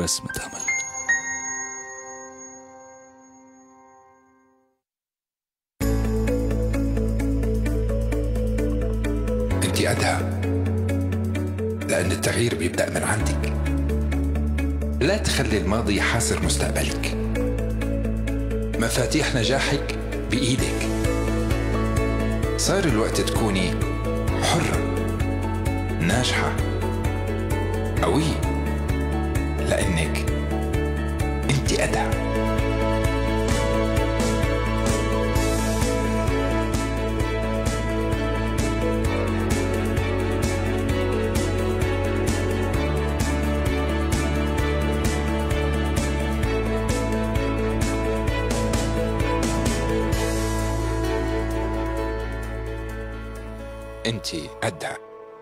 رسمة أمل. أنت أدهى، لأن التغيير بيبدأ من عندك. لا تخلي الماضي يحاصر مستقبلك. مفاتيح نجاحك بإيدك. صار الوقت تكوني حرة، ناجحة، قوية، لأنك أنت أدهى. أنت أدهى.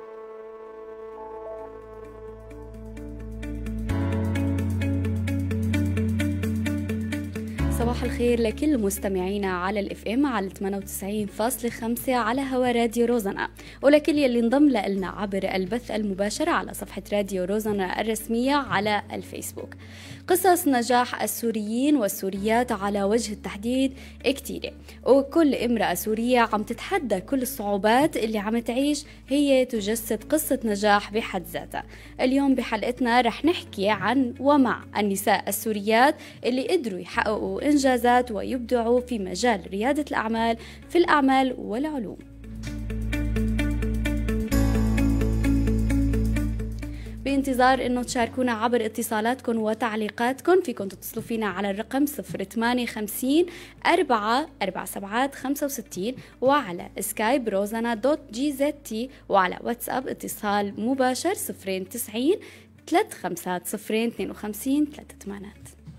صباح الخير لكل مستمعينا على الاف ام على 98.5 على هوا راديو روزنا، ولكل يلي انضم لنا عبر البث المباشر على صفحة راديو روزنا الرسمية على الفيسبوك. قصص نجاح السوريين والسوريات على وجه التحديد كتيرة، وكل امرأة سورية عم تتحدى كل الصعوبات اللي عم تعيش هي تجسد قصة نجاح بحد ذاتها. اليوم بحلقتنا رح نحكي عن ومع النساء السوريات اللي قدروا يحققوا إنجازات ويبدعوا في مجال ريادة الأعمال في الأعمال والعلوم. بانتظار انه تشاركونا عبر اتصالاتكم وتعليقاتكم. فيكم تتصلوا فينا على الرقم 0850 447 65 وعلى سكايب روزانا.gzt وعلى واتساب اتصال مباشر 090 350 52 38.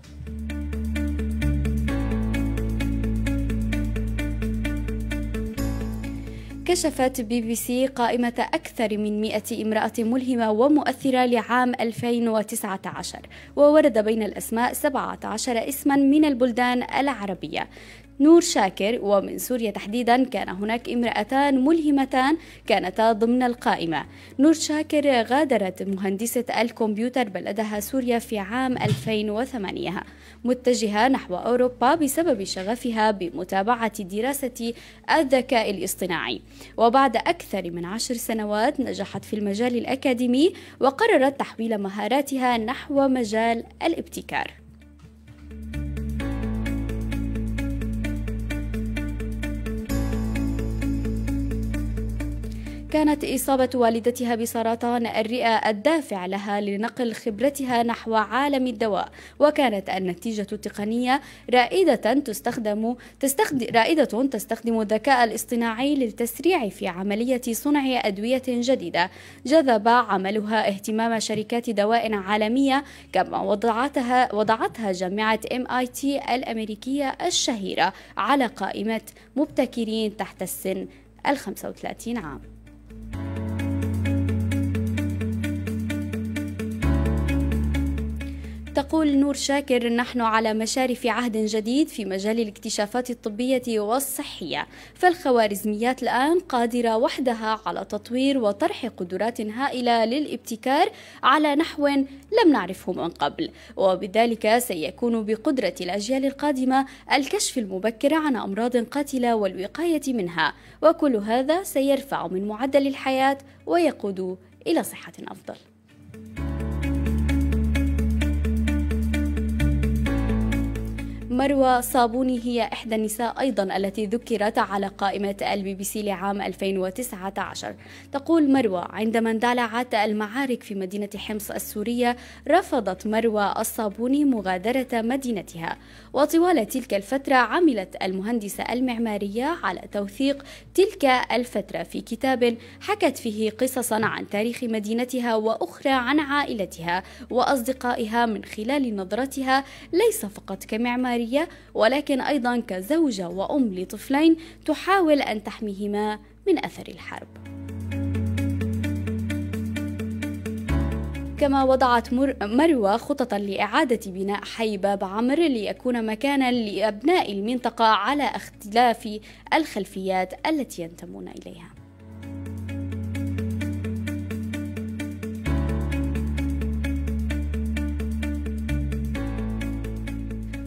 كشفت BBC قائمة أكثر من 100 امرأة ملهمة ومؤثرة لعام 2019، وورد بين الأسماء 17 اسما من البلدان العربية. نور شاكر، ومن سوريا تحديدا كان هناك امرأتان ملهمتان كانتا ضمن القائمة. نور شاكر غادرت مهندسة الكمبيوتر بلدها سوريا في عام 2008 متجهة نحو أوروبا بسبب شغفها بمتابعة دراسة الذكاء الاصطناعي، وبعد أكثر من 10 سنوات نجحت في المجال الأكاديمي وقررت تحويل مهاراتها نحو مجال الابتكار. كانت إصابة والدتها بسرطان الرئة الدافع لها لنقل خبرتها نحو عالم الدواء، وكانت النتيجة التقنية رائدة تستخدم الذكاء الاصطناعي للتسريع في عملية صنع أدوية جديدة. جذب عملها اهتمام شركات دواء عالمية، كما وضعتها جامعة MIT الأمريكية الشهيرة على قائمة مبتكرين تحت السن 35 عام. تقول نور شاكر: نحن على مشارف عهد جديد في مجال الاكتشافات الطبية والصحية، فالخوارزميات الآن قادرة وحدها على تطوير وطرح قدرات هائلة للابتكار على نحو لم نعرفه من قبل، وبذلك سيكون بقدرة الأجيال القادمة الكشف المبكر عن أمراض قاتلة والوقاية منها، وكل هذا سيرفع من معدل الحياة ويقود إلى صحة أفضل. مروى صابوني هي إحدى النساء أيضا التي ذكرت على قائمة BBC لعام 2019. تقول مروى: عندما اندلعت المعارك في مدينة حمص السورية رفضت مروى الصابوني مغادرة مدينتها، وطوال تلك الفترة عملت المهندسة المعمارية على توثيق تلك الفترة في كتاب حكت فيه قصصا عن تاريخ مدينتها وأخرى عن عائلتها وأصدقائها من خلال نظرتها ليس فقط كمعمارية ولكن أيضا كزوجة وأم لطفلين تحاول أن تحميهما من أثر الحرب. كما وضعت مروى خططا لإعادة بناء حي باب عمر ليكون مكانا لأبناء المنطقة على اختلاف الخلفيات التي ينتمون إليها.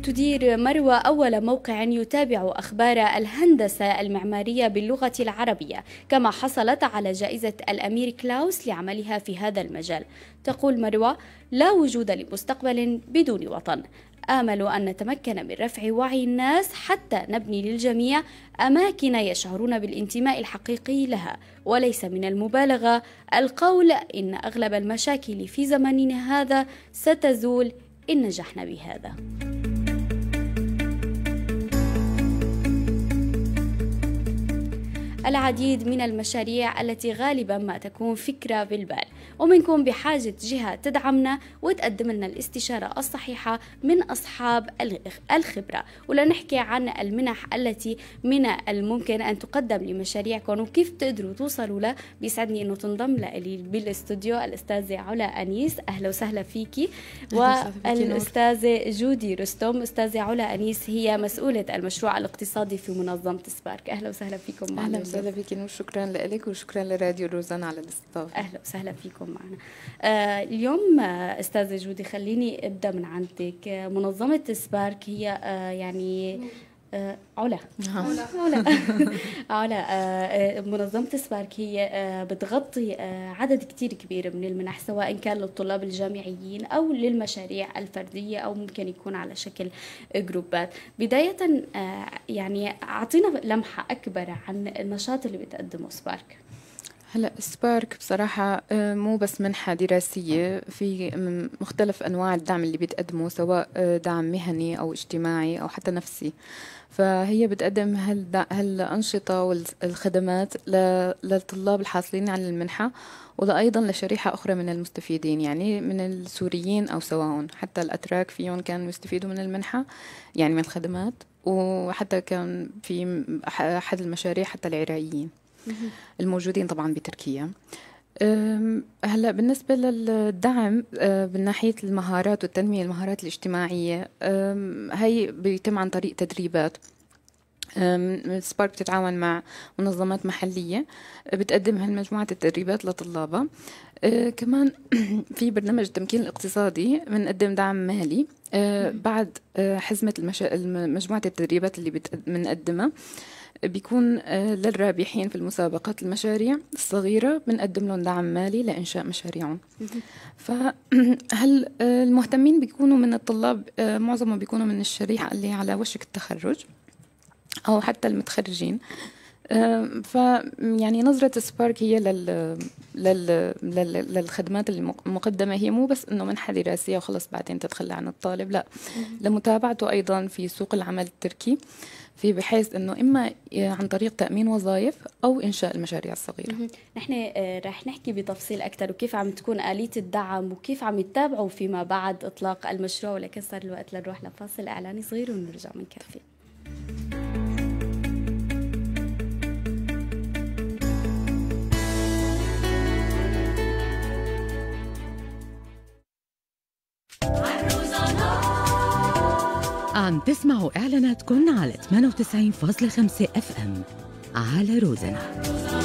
تدير مروى أول موقع يتابع أخبار الهندسة المعمارية باللغة العربية، كما حصلت على جائزة الأمير كلاوس لعملها في هذا المجال. تقول مروى: لا وجود لمستقبل بدون وطن. آمل أن نتمكن من رفع وعي الناس حتى نبني للجميع أماكن يشعرون بالانتماء الحقيقي لها، وليس من المبالغة القول إن أغلب المشاكل في زمننا هذا ستزول إن نجحنا بهذا. العديد من المشاريع التي غالبا ما تكون فكرة بالبال، ومنكم بحاجة جهة تدعمنا وتقدم لنا الاستشارة الصحيحة من أصحاب الخبرة. ولنحكي عن المنح التي من الممكن أن تقدم لمشاريعكم وكيف تقدروا توصلوا له. بيسعدني أنه تنضم لي بالاستوديو الأستاذة علا أنيس. أهلا وسهلا فيكي. والأستاذة جودي رستم. أستاذة علا أنيس هي مسؤولة المشروع الاقتصادي في منظمة سبارك. أهلا وسهلا فيكم معنا. أهلا وسهلا فيكي، وشكرا لك وشكرا لراديو روزانا على الاستضافة. أهلا وسهلا فيكم معنا. اليوم أستاذة جودي خليني أبدأ من عندك. منظمة سبارك هي يعني علا منظمة سبارك هي بتغطي عدد كتير كبير من المنح، سواء كان للطلاب الجامعيين أو للمشاريع الفردية أو ممكن يكون على شكل جروبات. بداية يعني أعطينا لمحة أكبر عن النشاط اللي بتقدمه سبارك. هلا سبارك بصراحة مو بس منحة دراسية، في مختلف أنواع الدعم اللي بتقدمه، سواء دعم مهني أو اجتماعي أو حتى نفسي. فهي بتقدم هالأنشطة والخدمات للطلاب الحاصلين على المنحة، وأيضا لشريحة أخرى من المستفيدين، يعني من السوريين أو سواء حتى الأتراك فيهم كانوا يستفيدوا من المنحة، يعني من الخدمات، وحتى كان في أحد المشاريع حتى العراقيين الموجودين طبعا بتركيا. هلا بالنسبة للدعم من ناحية المهارات والتنمية المهارات الاجتماعية، هي بيتم عن طريق تدريبات. سبارك بتتعاون مع منظمات محلية بتقدم هالمجموعة التدريبات لطلابها. كمان في برنامج التمكين الاقتصادي بنقدم دعم مالي بعد حزمة مجموعة التدريبات اللي بنقدمها، بيكون للرابحين في المسابقات المشاريع الصغيرة بنقدم لهم دعم مالي لإنشاء مشاريعهم. فهل المهتمين بيكونوا من الطلاب، معظمهم بيكونوا من الشريحة اللي على وشك التخرج أو حتى المتخرجين. يعني نظرة سبارك هي للخدمات المقدمة هي مو بس إنه منحة دراسية وخلص بعدين تتخلى عن الطالب، لا، لمتابعته أيضا في سوق العمل التركي، في بحيث إنه إما عن طريق تأمين وظائف أو إنشاء المشاريع الصغيرة. نحن رح نحكي بتفصيل أكثر وكيف عم تكون آلية الدعم وكيف عم يتابعوا فيما بعد إطلاق المشروع، ولكن صار الوقت لنروح لفاصل إعلاني صغير ونرجع منكفي. عم تسمعوا إعلاناتكن على 98.5 FM على روزانا.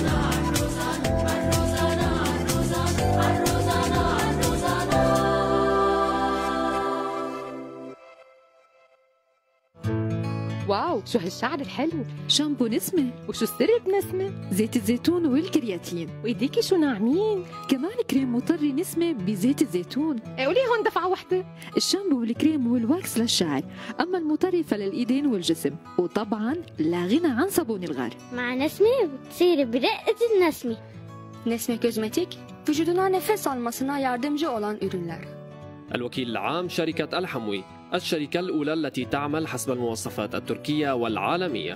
واو، شو هالشعر الحلو! شامبو نسمة. وشو السر بنسمة؟ زيت الزيتون والكرياتين. وايديكي شو ناعمين! كمان كريم مطري نسمة بزيت الزيتون. قولي هون دفعة واحدة. الشامبو والكريم والواكس للشعر، أما المطري فللإيدين والجسم، وطبعا لا غنى عن صابون الغار. مع نسمة بتصير برقة النسمة. Nesme Kozmetik, vücuduna nefes almasına yardımcı olan ürünler. الوكيل العام شركة الحموي، الشركة الأولى التي تعمل حسب المواصفات التركية والعالمية.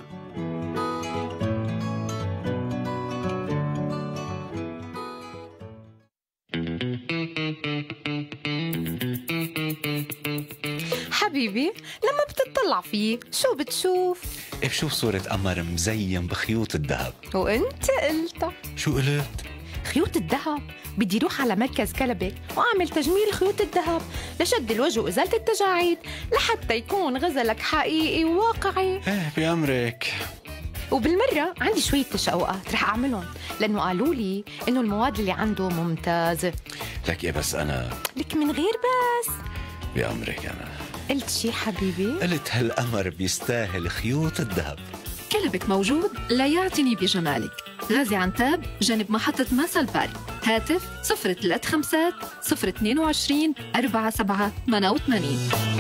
حبيبي، لما بتطلع فيه شو بتشوف؟ بشوف صورة قمر مزين بخيوط الذهب. وانت قلت شو قلت؟ خيوط الذهب. بدي روح على مركز كلبك واعمل تجميل خيوط الذهب لشد الوجه وازالة التجاعيد، لحتى يكون غزلك حقيقي وواقعي. ايه بأمرك. وبالمرة عندي شوية تشققات رح أعملهم، لأنه قالوا لي إنه المواد اللي عنده ممتازة. لك إيه بس أنا لك من غير بس. بأمرك أنا. قلت شي حبيبي؟ قلت هالقمر بيستاهل خيوط الذهب. كلبك موجود ليعتني بجمالك. غازي عنتاب جنب محطة ماسل باري. هاتف 035 022 4788.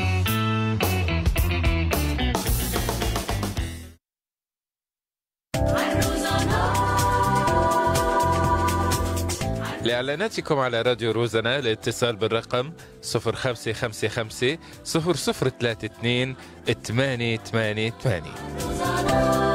لإعلاناتكم على راديو روزنا الاتصال بالرقم 0555 0032 888.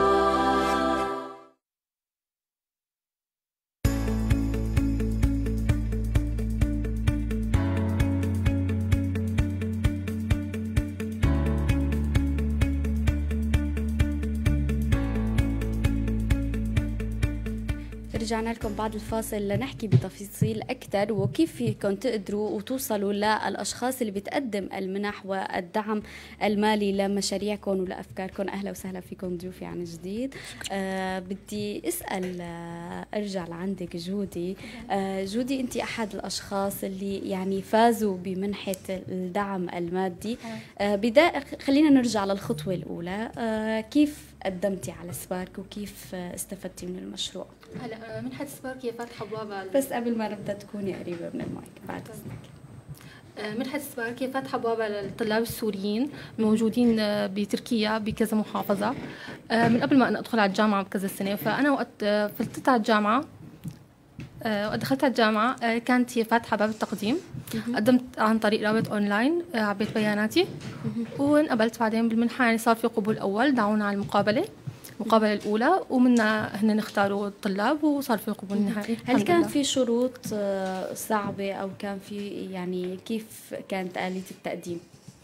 رجعنا لكم بعد الفاصل لنحكي بتفاصيل أكثر وكيف فيكم تقدروا وتوصلوا للأشخاص اللي بتقدم المنح والدعم المالي لمشاريعكم ولأفكاركم. أهلا وسهلا فيكم ضيوفي عن جديد. بدي أسأل أرجع لعندك جودي. جودي، أنت أحد الأشخاص اللي يعني فازوا بمنحة الدعم المادي. خلينا نرجع للخطوة الأولى. كيف قدمتي على سبارك وكيف استفدتي من المشروع؟ هلا منحة سبارك هي فاتحة بوابة، بس قبل ما نبدأ تكوني قريبة من المايك بعد إذنك. منحة سبارك هي فاتحة بوابة للطلاب السوريين الموجودين بتركيا بكذا محافظة من قبل ما أنا أدخل على الجامعة بكذا سنة. فأنا وقت فلتت على الجامعة وقت دخلت على الجامعة كانت هي فاتحة باب التقديم. قدمت عن طريق رابط أونلاين، عبيت بياناتي وانقبلت بعدين بالمنحة. يعني صار في قبول أول، دعونا على المقابلة الأولى ومنها هن اختاروا الطلاب وصار في القبول النهائي. هل كان في شروط صعبة أو كان في يعني كيف كانت آلية التقديم؟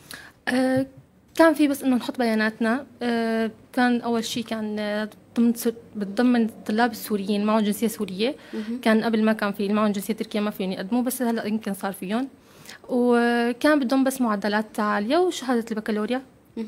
كان في بس إنه نحط بياناتنا. كان أول شيء كان بتضمن الطلاب السوريين معهم جنسية سورية. كان قبل ما كان في معهم جنسية تركيا ما فيهم يقدموا، بس هلا يمكن صار فيهم. وكان بدهم بس معدلات عالية وشهادة البكالوريا.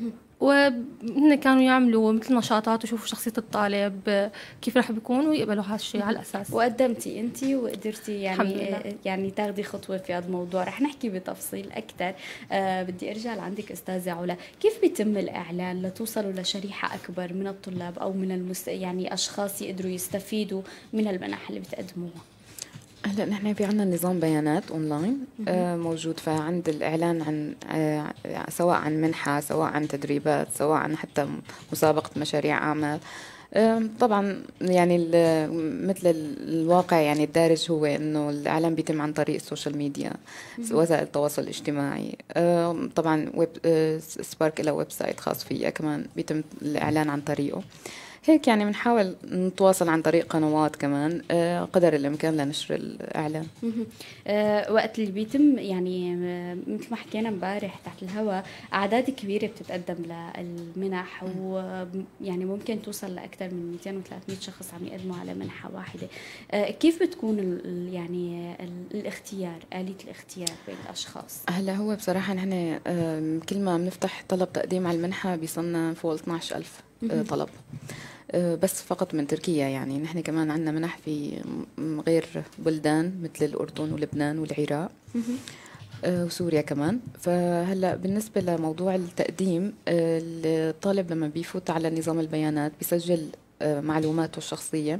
وهن كانوا يعملوا مثل نشاطات ويشوفوا شخصية الطالب كيف راح بيكون ويقبلوا هذا الشيء على الأساس. وقدمتي أنت وقدرتي يعني تاخذي خطوة في هذا الموضوع. رح نحكي بتفصيل أكثر. بدي أرجع لعندك أستاذة علا. كيف بيتم الإعلان لتوصلوا لشريحة أكبر من الطلاب أو من يعني أشخاص يقدروا يستفيدوا من المنح اللي بتقدموها؟ هلا نحن في عنا نظام بيانات اونلاين موجود. فعند الاعلان عن سواء عن منحه، سواء عن تدريبات، سواء عن حتى مسابقه مشاريع اعمال. طبعا يعني مثل الواقع يعني الدارج هو انه الاعلان بيتم عن طريق السوشيال ميديا، وسائل التواصل الاجتماعي. طبعا سبارك له ويب سايت خاص فيها كمان بيتم الاعلان عن طريقه. هيك يعني بنحاول نتواصل عن طريق قنوات كمان قدر الامكان لنشر الاعلان. وقت اللي بيتم يعني مثل ما حكينا امبارح تحت الهواء اعداد كبيره بتتقدم للمنح، ويعني ممكن توصل لاكثر من 200 و 300 شخص عم يقدموا على منحه واحده. كيف بتكون يعني الاختيار، آلية الاختيار بين الاشخاص؟ هلا هو بصراحه نحن كل ما بنفتح طلب تقديم على المنحه بيصلنا فوق 12000 طلب بس فقط من تركيا. يعني نحن كمان عندنا منح في غير بلدان مثل الأردن ولبنان والعراق وسوريا كمان. فهلا بالنسبة لموضوع التقديم، الطالب لما بيفوت على نظام البيانات بيسجل معلوماته الشخصية.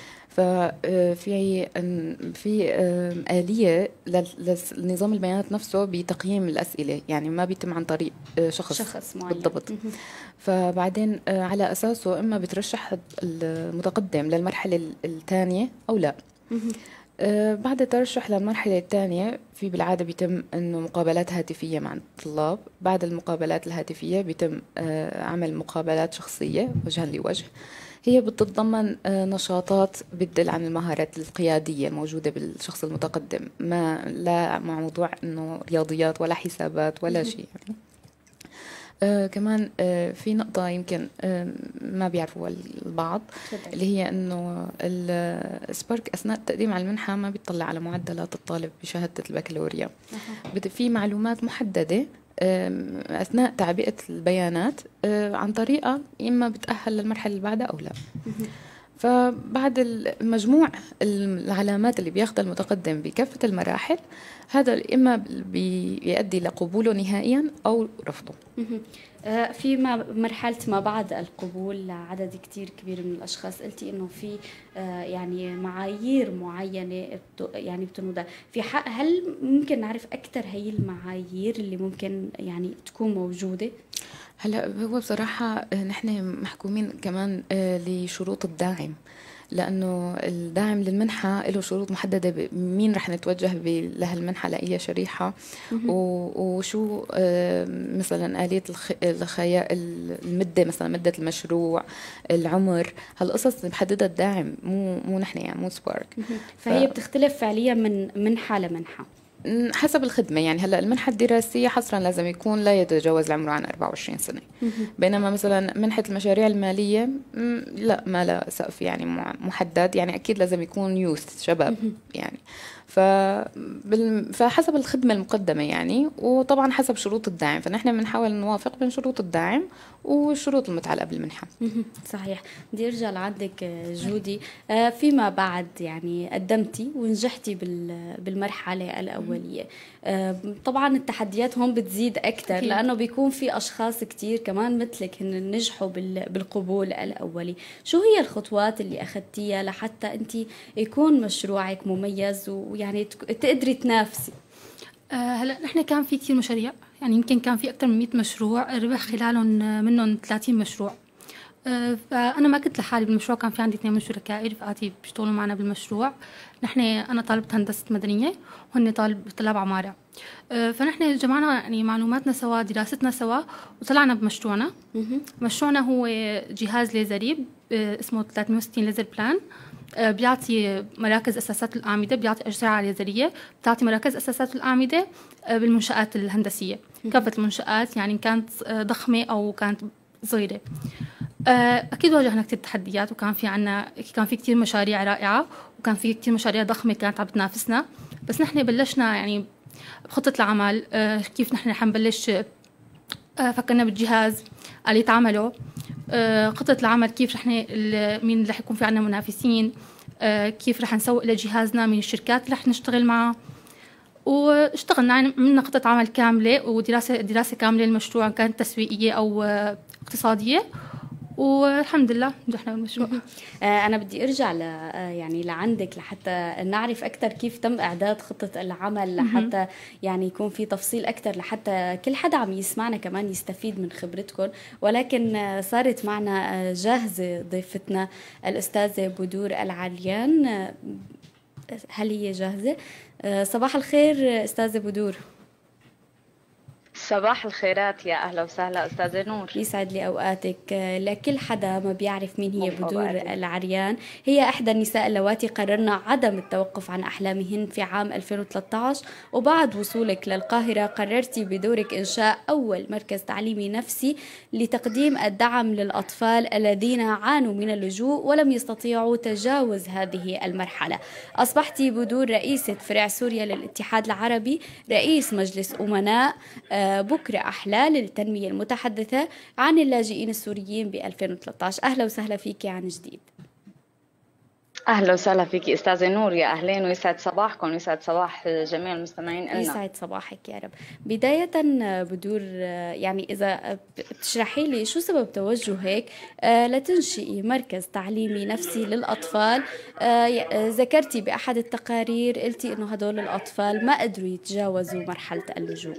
ففي آلية لنظام البيانات نفسه بتقييم الأسئلة، يعني ما بيتم عن طريق شخص معين بالضبط. فبعدين على أساسه إما بترشح المتقدم للمرحلة الثانية أو لا. بعد الترشح للمرحلة الثانية في بالعادة بيتم أنه مقابلات هاتفية مع الطلاب. بعد المقابلات الهاتفية بيتم عمل مقابلات شخصية وجها لوجه. هي بتتضمن نشاطات بتدل عن المهارات القيادية الموجودة بالشخص المتقدم، لا مع موضوع إنه رياضيات ولا حسابات ولا شيء يعني. كمان في نقطة يمكن ما بيعرفوها البعض، اللي هي إنه السبارك أثناء التقديم على المنحة ما بيطلع على معدلات الطالب بشهادة البكالوريا. في معلومات محددة أثناء تعبئة البيانات عن طريقة إما بتأهل للمرحلة اللي بعدها أو لا. فبعد مجموع العلامات اللي بياخدها المتقدم بكافة المراحل، هذا إما بيؤدي لقبوله نهائيا أو رفضه. في مرحلة ما بعد القبول لعدد كتير كبير من الأشخاص، قلتي إنه في يعني معايير معينة يعني بتنوضع في حق. هل ممكن نعرف أكثر هي المعايير اللي ممكن يعني تكون موجودة؟ هلا هو بصراحة نحن محكومين كمان لشروط الداعم، لأنه الداعم للمنحة له شروط محددة، مين رح نتوجه لها المنحة لأي شريحة، وشو مثلا آلية المدة، مثلا مدة المشروع، العمر، هالقصص بحددها الداعم، مو نحن يعني مو سبارك. فهي بتختلف فعليا من منحة لمنحة حسب الخدمة. يعني هلا المنحة الدراسية حصرا لازم يكون لا يتجاوز العمر عن 24 سنة، بينما مثلا منحة المشاريع المالية لا، ما لا سقف يعني محدد، يعني أكيد لازم يكون يوث، شباب يعني. فحسب الخدمة المقدمة يعني، وطبعا حسب شروط الداعم، فنحن بنحاول نوافق بين شروط الداعم والشروط المتعلقة بالمنحة. صحيح. بدي ارجع لعندك جودي، فيما بعد يعني قدمتي ونجحتي بالمرحلة الأولية، طبعا التحديات هون بتزيد أكثر لأنه بيكون في أشخاص كتير كمان مثلك هن نجحوا بالقبول الأولي. شو هي الخطوات اللي أخذتيها لحتى أنت يكون مشروعك مميز ويعني تقدري تنافسي؟ هلا نحن كان في كثير مشاريع، يعني يمكن كان في أكثر من 100 مشروع، ربح خلالهم منهم 30 مشروع. فأنا ما كنت لحالي بالمشروع، كان في عندي 2 من شركائي رفقاتي بيشتغلوا معنا بالمشروع. أنا طالبة هندسة مدنية وهن طلاب عمارة. فنحن جمعنا يعني معلوماتنا سوا، دراستنا سوا، وطلعنا بمشروعنا. مشروعنا هو جهاز ليزري اسمه 360 ليزر بلان، بيعطي مراكز أساسات الأعمدة، بيعطي أشعة ليزرية بتعطي مراكز أساسات الأعمدة بالمنشآت الهندسية، كافة المنشآت يعني كانت ضخمة أو كانت صغيرة. أكيد واجهنا كتير تحديات، وكان في كتير مشاريع رائعة، وكان في كتير مشاريع ضخمة كانت عم بتنافسنا. بس نحن بلشنا يعني بخطة العمل، كيف نحن حنبلش. فكرنا بالجهاز، آلية عمله، خطة العمل، كيف مين رح يكون في عنا منافسين، كيف رح نسوق لجهازنا، من الشركات اللي رح نشتغل معها. واشتغلنا، عملنا خطة عمل كاملة ودراسة كاملة للمشروع، كانت تسويقية أو اقتصادية، والحمد لله نجحنا بالمشروع. أنا بدي أرجع يعني لعندك لحتى نعرف أكثر كيف تم إعداد خطة العمل، لحتى يعني يكون في تفصيل أكثر، لحتى كل حدا عم يسمعنا كمان يستفيد من خبرتكم. ولكن صارت معنا جاهزة ضيفتنا الأستاذة بدور العريان. هل هي جاهزة؟ صباح الخير أستاذة بدور. صباح الخيرات، يا أهلا وسهلا أستاذة نور. يسعد لي أوقاتك. لكل حدا ما بيعرف مين هي بدور العريان، هي إحدى النساء اللواتي قررنا عدم التوقف عن أحلامهن في عام 2013، وبعد وصولك للقاهرة قررتي بدورك إنشاء أول مركز تعليمي نفسي لتقديم الدعم للأطفال الذين عانوا من اللجوء ولم يستطيعوا تجاوز هذه المرحلة. أصبحتي بدور رئيسة فرع سوريا للاتحاد العربي، رئيس مجلس أمناء بكرة أحلى للتنمية المتحدثة عن اللاجئين السوريين ب 2013. أهلا وسهلا فيك عن جديد. أهلا وسهلا فيك أستاذة نور، يا أهلين، ويسعد صباحكم ويسعد صباح جميع المستمعين لنا. يسعد صباحك يا رب. بداية بدور يعني إذا بتشرحي لي شو سبب توجهك لتنشئي مركز تعليمي نفسي للأطفال. ذكرتي بأحد التقارير قلتي إنه هدول الأطفال ما قدروا يتجاوزوا مرحلة اللجوء.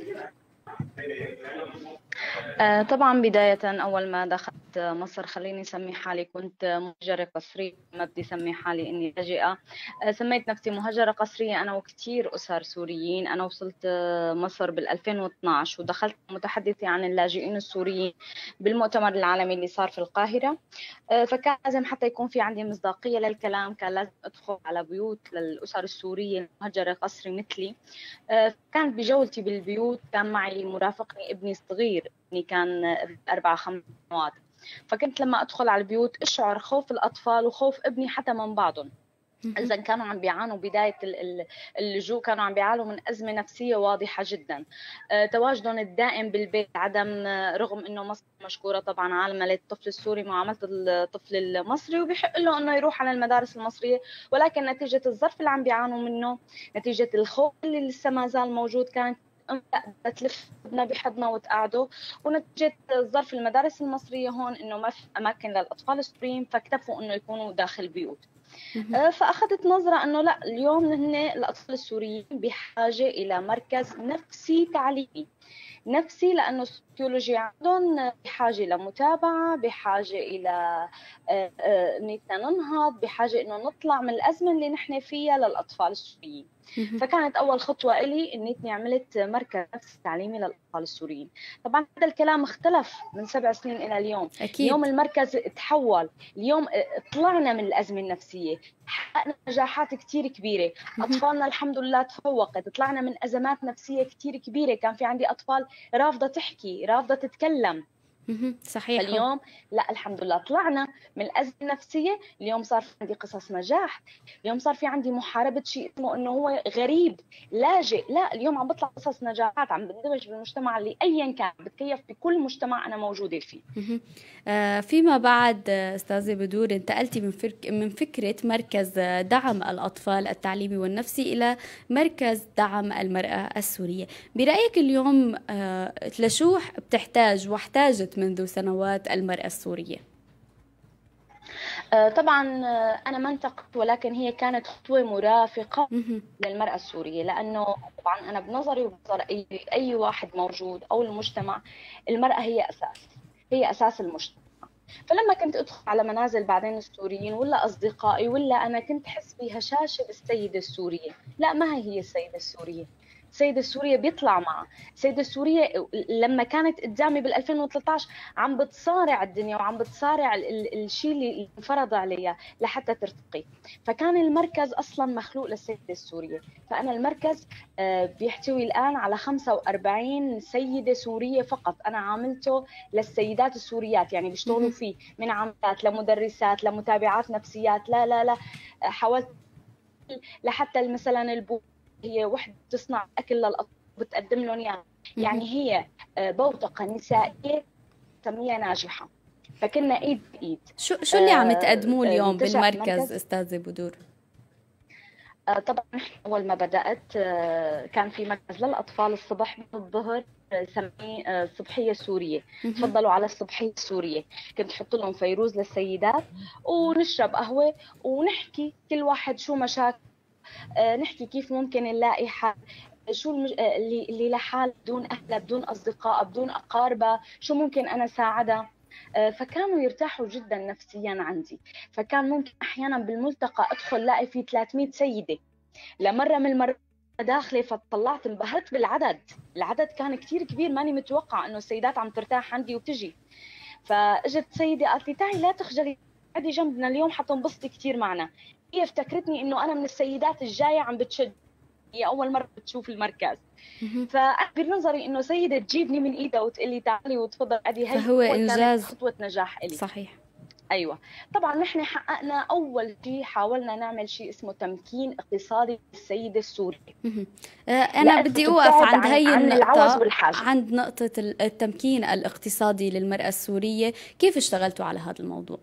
طبعا بداية أول ما دخلت مصر خليني أسمي حالي كنت مهجرة قسرية، ما بدي أسمي حالي إني لاجئة. سميت نفسي مهجرة قسرية أنا وكتير أسر سوريين. أنا وصلت مصر بال 2012 ودخلت متحدثة عن اللاجئين السوريين بالمؤتمر العالمي اللي صار في القاهرة. فكان لازم حتى يكون في عندي مصداقية للكلام، كان لازم أدخل على بيوت للأسر السورية المهجرة قسري مثلي. كانت بجولتي بالبيوت كان معي مرافقني ابني الصغير، ابني كان 4-5 سنوات. فكنت لما أدخل على البيوت أشعر خوف الأطفال وخوف ابني حتى من بعضهم. إذا كانوا عم بيعانوا بداية اللجوء، كانوا عم بيعانوا من أزمة نفسية واضحة جدا. تواجدهم الدائم بالبيت، عدم، رغم أنه مصر مشكورة طبعا عاملة الطفل السوري معاملة الطفل المصري وبيحق له أنه يروح على المدارس المصرية، ولكن نتيجة الظرف اللي عم بيعانوا منه، نتيجة الخوف اللي لسه ما زال موجود، كانت تلف بحضنا وتقعده، ونتيجة ظرف المدارس المصرية هون إنه ما في أماكن للأطفال السوريين، فاكتفوا إنه يكونوا داخل بيوت. فأخذت نظرة أنه لا، اليوم هن الأطفال السوريين بحاجة إلى مركز نفسي تعليمي نفسي، لأنه السيكولوجي عندهم بحاجة لمتابعة، بحاجة إلى ننهض، بحاجة إنه نطلع من الأزمة اللي نحن فيها للأطفال السوريين. فكانت أول خطوة إلي إني عملت مركز نفسي تعليمي للأطفال السوريين. طبعا هذا الكلام اختلف من 7 سنين إلى اليوم. أكيد. اليوم المركز تحول، اليوم طلعنا من الأزمة النفسية، حققنا نجاحات كتير كبيرة، أطفالنا الحمد لله تفوقت، طلعنا من أزمات نفسية كتير كبيرة، كان في عندي أطفال رافضة تحكي، رافضة تتكلم. صحيح. اليوم لا، الحمد لله طلعنا من الأزمة النفسية، اليوم صار في عندي قصص نجاح، اليوم صار في عندي محاربة شيء اسمه إنه هو غريب لاجئ، لا، اليوم عم بطلع قصص نجاحات، عم بندمج بالمجتمع اللي أيا كان، بتكيف بكل مجتمع أنا موجودة فيه. فيما بعد أستاذة بدور انتقلتي من فكرة مركز دعم الأطفال التعليمي والنفسي إلى مركز دعم المرأة السورية. برأيك اليوم لشو بتحتاج واحتاجت منذ سنوات المرأة السورية؟ طبعا أنا ما انتقدت، ولكن هي كانت خطوة مرافقة للمرأة السورية، لأنه طبعا أنا بنظري وبنظر أي واحد موجود أو المجتمع، المرأة هي أساس المجتمع. فلما كنت أدخل على منازل بعدين السوريين ولا أصدقائي ولا أنا، كنت حس بهشاشة بالسيدة السورية. لا، ما هي السيدة السورية. السيدة السورية بيطلع معها، السيدة السورية لما كانت قدامي بال2013 عم بتصارع الدنيا وعم بتصارع الشيء اللي انفرض عليها لحتى ترتقي. فكان المركز أصلا مخلوق للسيدة السورية. فأنا المركز بيحتوي الآن على 45 سيدة سورية فقط، أنا عاملته للسيدات السوريات، يعني بيشتغلوا فيه من عاملات لمدرسات لمتابعات نفسيات، لا لا لا، حاولت لحتى مثلا هي وحدة تصنع أكل للأطفال بتقدم لهم إياه، يعني هي بوتقة نسائية سمية ناجحة. فكنا إيد بإيد. شو اللي عم تقدموه اليوم بالمركز أستاذة بدور؟ طبعا أول ما بدأت كان في مركز للأطفال الصبح من الظهر، سميه الصبحية السورية. تفضلوا على الصبحية السورية. كنت أحط لهم فيروز للسيدات ونشرب قهوة ونحكي كل واحد شو مشاكل، نحكي كيف ممكن نلاقي حل، شو اللي لحال بدون أهلها بدون أصدقاء بدون أقاربها، شو ممكن أنا ساعدها. فكانوا يرتاحوا جدا نفسيا عندي. فكان ممكن أحيانا بالملتقى أدخل لاقي فيه 300 سيدة. لمرة من المرات داخلة فطلعت انبهرت بالعدد، العدد كان كتير كبير، ماني متوقع إنه السيدات عم ترتاح عندي وتجي. فاجت سيدة قالت لي تعي لا تخجلي، قعدي جنبنا اليوم حتنبسطي كتير معنا. هي افتكرتني إنه أنا من السيدات الجاية عم بتشد، هي أول مرة بتشوف المركز. فبنظري إنه سيدة تجيبني من إيدها وتقول لي تعالي وتفضل قعدي، هي فهو إنجاز، خطوة نجاح إلي. صحيح. أيوة طبعا نحن حققنا أول شيء، حاولنا نعمل شيء اسمه تمكين اقتصادي للسيدة السورية. أنا بدي أوقف عند هي النقطة، عند نقطة التمكين الاقتصادي للمرأة السورية. كيف اشتغلتوا على هذا الموضوع؟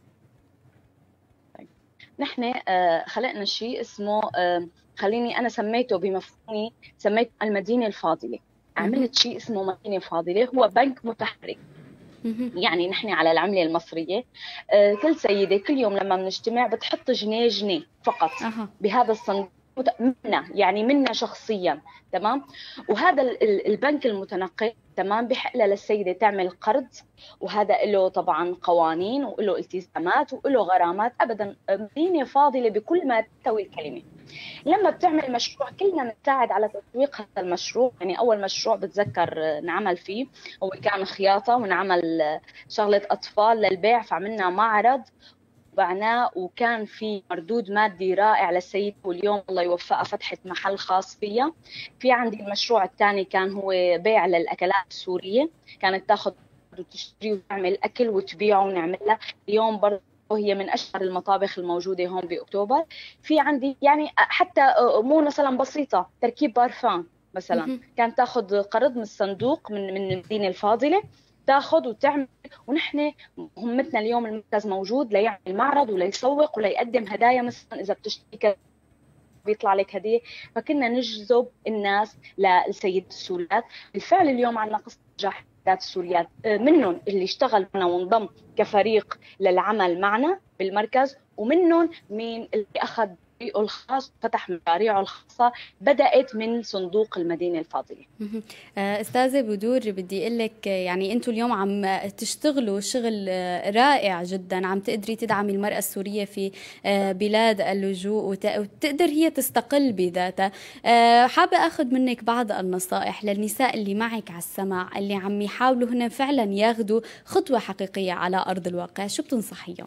نحن خلقنا شيء اسمه خليني أنا سميته بمفهومي، سميته المدينة الفاضلة. عملت شيء اسمه مدينة فاضلة، هو بنك متحرك. يعني نحن على العملة المصرية كل سيدة كل يوم لما بنجتمع بتحط جنيه فقط بهذا الصندوق منا، يعني منا شخصيا، تمام. وهذا البنك المتنقل تمام بحق للسيدة تعمل قرض، وهذا له طبعا قوانين وله التزامات وله غرامات. أبدا مدينة فاضلة بكل ما تحتوي الكلمة. لما بتعمل مشروع كلنا نساعد على تسويق هذا المشروع. يعني أول مشروع بتذكر نعمل فيه هو كان خياطة، ونعمل شغلة أطفال للبيع، فعملنا معرض وبعناه، وكان في مردود مادي رائع للسيد، واليوم الله يوفقها فتحت محل خاص فيها. في عندي المشروع الثاني كان هو بيع للأكلات السورية، كانت تاخذ وتشتري وتعمل أكل وتبيعه ونعملها. اليوم برضه وهي من أشهر المطابخ الموجودة هون بأكتوبر. في عندي يعني حتى أمور مثلا بسيطة، تركيب بارفان مثلا، كانت تاخذ قرض من الصندوق من المدينة الفاضلة، تاخذ وتعمل. ونحن مهمتنا اليوم المركز موجود ليعمل معرض وليسوق وليقدم هدايا، مثلا إذا بتشتري بيطلع لك هدية، فكنا نجذب الناس للسيدات السوريات. بالفعل اليوم عندنا قصة نجاح السيدات السوريات، منهم اللي اشتغل معنا وانضم كفريق للعمل معنا بالمركز، ومنهم مين اللي أخذ طريقه الخاص وفتح مشاريعه الخاصة بدأت من صندوق المدينة الفاضلة. أستاذة بدور، بدي أقول لك يعني أنتم اليوم عم تشتغلوا شغل رائع جدا، عم تقدري تدعمي المرأة السورية في بلاد اللجوء وتقدر هي تستقل بذاتها. حابة أخذ منك بعض النصائح للنساء اللي معك على السمع، اللي عم يحاولوا هنا فعلا ياخذوا خطوة حقيقية على أرض الواقع، شو بتنصحيهم؟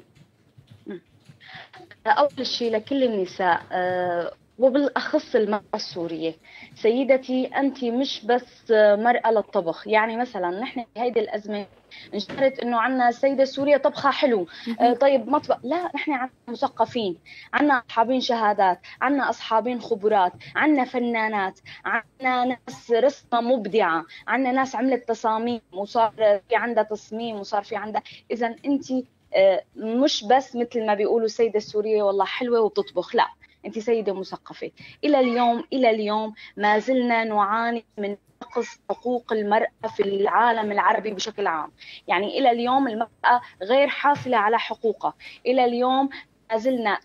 أول شيء لكل النساء وبالأخص المرأة السورية، سيدتي أنت مش بس مرأة للطبخ. يعني مثلا نحن في هيدي الأزمة نشترط إنه عنا السيدة السورية طبخها حلو، طيب مطبخ، لا، نحن عنا مثقفين، عنا أصحابين شهادات، عنا أصحابين خبرات، عنا فنانات، عنا ناس رسمة مبدعة، عنا ناس عملت تصاميم وصار في عندها تصميم وصار في عندها. إذا أنت مش بس مثل ما بيقولوا السيدة السورية والله حلوة وبتطبخ، لا، أنت سيدة مثقفة. إلى اليوم ما زلنا نعاني من نقص حقوق المرأة في العالم العربي بشكل عام. يعني إلى اليوم المرأة غير حاصلة على حقوقها. إلى اليوم ما زلنا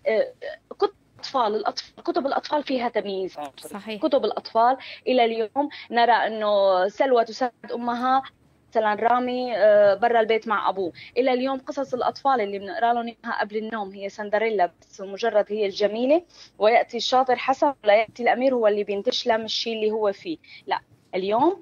كتب الأطفال فيها تمييز عنصري. صحيح. كتب الأطفال إلى اليوم نرى أنه سلوى تساعد أمها، مثلا رامي برا البيت مع أبوه. إلى اليوم قصص الأطفال اللي بنقرأ لهم إياها قبل النوم هي سندريلا بس، مجرد هي الجميلة، ويأتي الشاطر حسن ولا يأتي الأمير هو اللي بينتشلم الشيء اللي هو فيه. لا، اليوم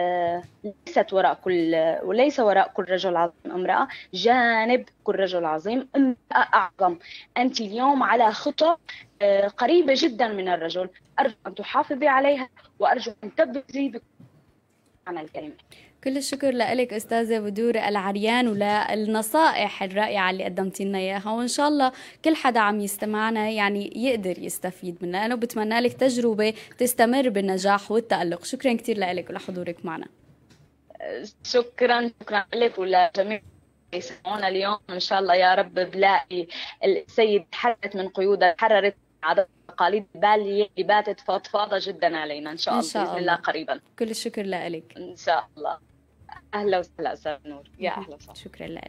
وليس وراء كل رجل عظيم امرأة، جانب كل رجل عظيم امرأة أعظم. أنت اليوم على خطى قريبة جدا من الرجل، أرجو أن تحافظي عليها وأرجو أن تبذلي بمعنى الكلمة. كل الشكر لك أستاذة بدور العريان وللنصائح الرائعة اللي قدمتي لنا إياها، وإن شاء الله كل حدا عم يستمعنا يعني يقدر يستفيد منها. أنا بتمنى لك تجربة تستمر بالنجاح والتألق. شكرا كتير لك ولحضورك معنا. شكرا لك ولجميع اللي يسمعونا اليوم. إن شاء الله يا رب بلاقي السيد حررت من قيودها، حررت عادات تقاليد بالي اللي باتت فضفاضة جدا علينا. إن شاء الله بإذن الله قريبا. كل الشكر لك. إن شاء الله. أهلا وسهلا أستاذ نور. يا أهلا وسهلا. شكرا لك.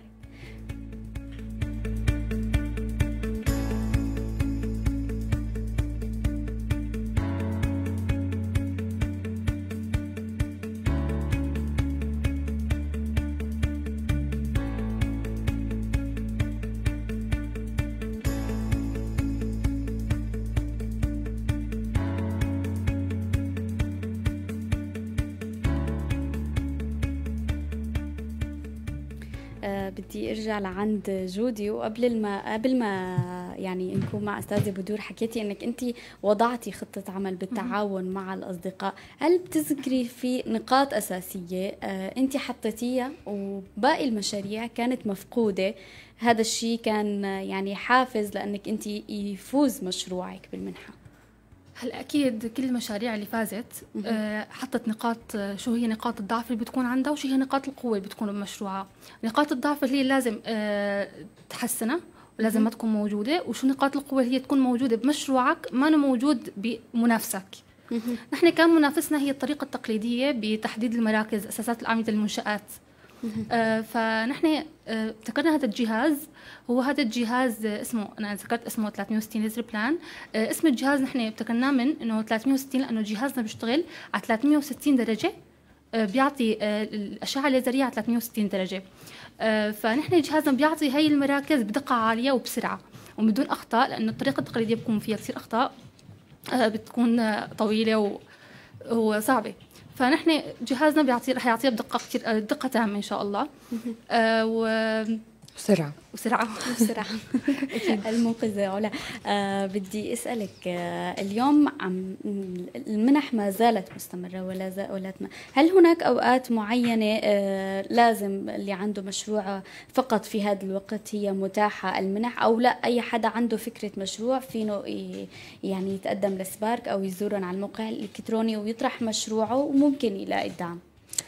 بدي ارجع لعند جودي، وقبل ما يعني نكون مع استاذه بدور، حكيتي انك انت وضعتي خطه عمل بالتعاون مع الاصدقاء. هل بتذكري في نقاط اساسيه انت حطيتيها وباقي المشاريع كانت مفقوده؟ هذا الشيء كان يعني حافز لانك انت يفوز مشروعك بالمنحه. هلا اكيد كل المشاريع اللي فازت حطت نقاط، شو هي نقاط الضعف اللي بتكون عندها وشو هي نقاط القوه اللي بتكون بمشروعها. نقاط الضعف اللي هي لازم تحسنها ولازم ما تكون موجوده، وشو نقاط القوه اللي هي تكون موجوده بمشروعك ما موجود بمنافسك. نحن كان منافسنا هي الطريقه التقليديه بتحديد المراكز، اساسات الاعمده المنشات. فنحن ابتكرنا هذا الجهاز. هو هذا الجهاز اسمه، أنا ذكرت اسمه 360 ليزر بلان. اسم الجهاز نحن ابتكرناه من إنه 360 لأنه جهازنا بيشتغل على 360 درجة، بيعطي الأشعة الليزرية على 360 درجة. فنحن جهازنا بيعطي هاي المراكز بدقة عالية وبسرعة وبدون أخطاء، لأنه الطريقة التقليدية بيكون فيها كثير أخطاء، بتكون طويلة وصعبة. فنحن جهازنا رح يعطيه بدقة كثير، دقة تامة إن شاء الله. بسرعة المنقذة علا. بدي أسألك اليوم المنح ما زالت مستمرة ولا هل هناك أوقات معينة لازم اللي عنده مشروع فقط في هذا الوقت هي متاحة المنح، أو لا أي حدا عنده فكرة مشروع فينه يعني يتقدم لسبارك أو يزورن على الموقع الإلكتروني ويطرح مشروعه وممكن يلاقي الدعم؟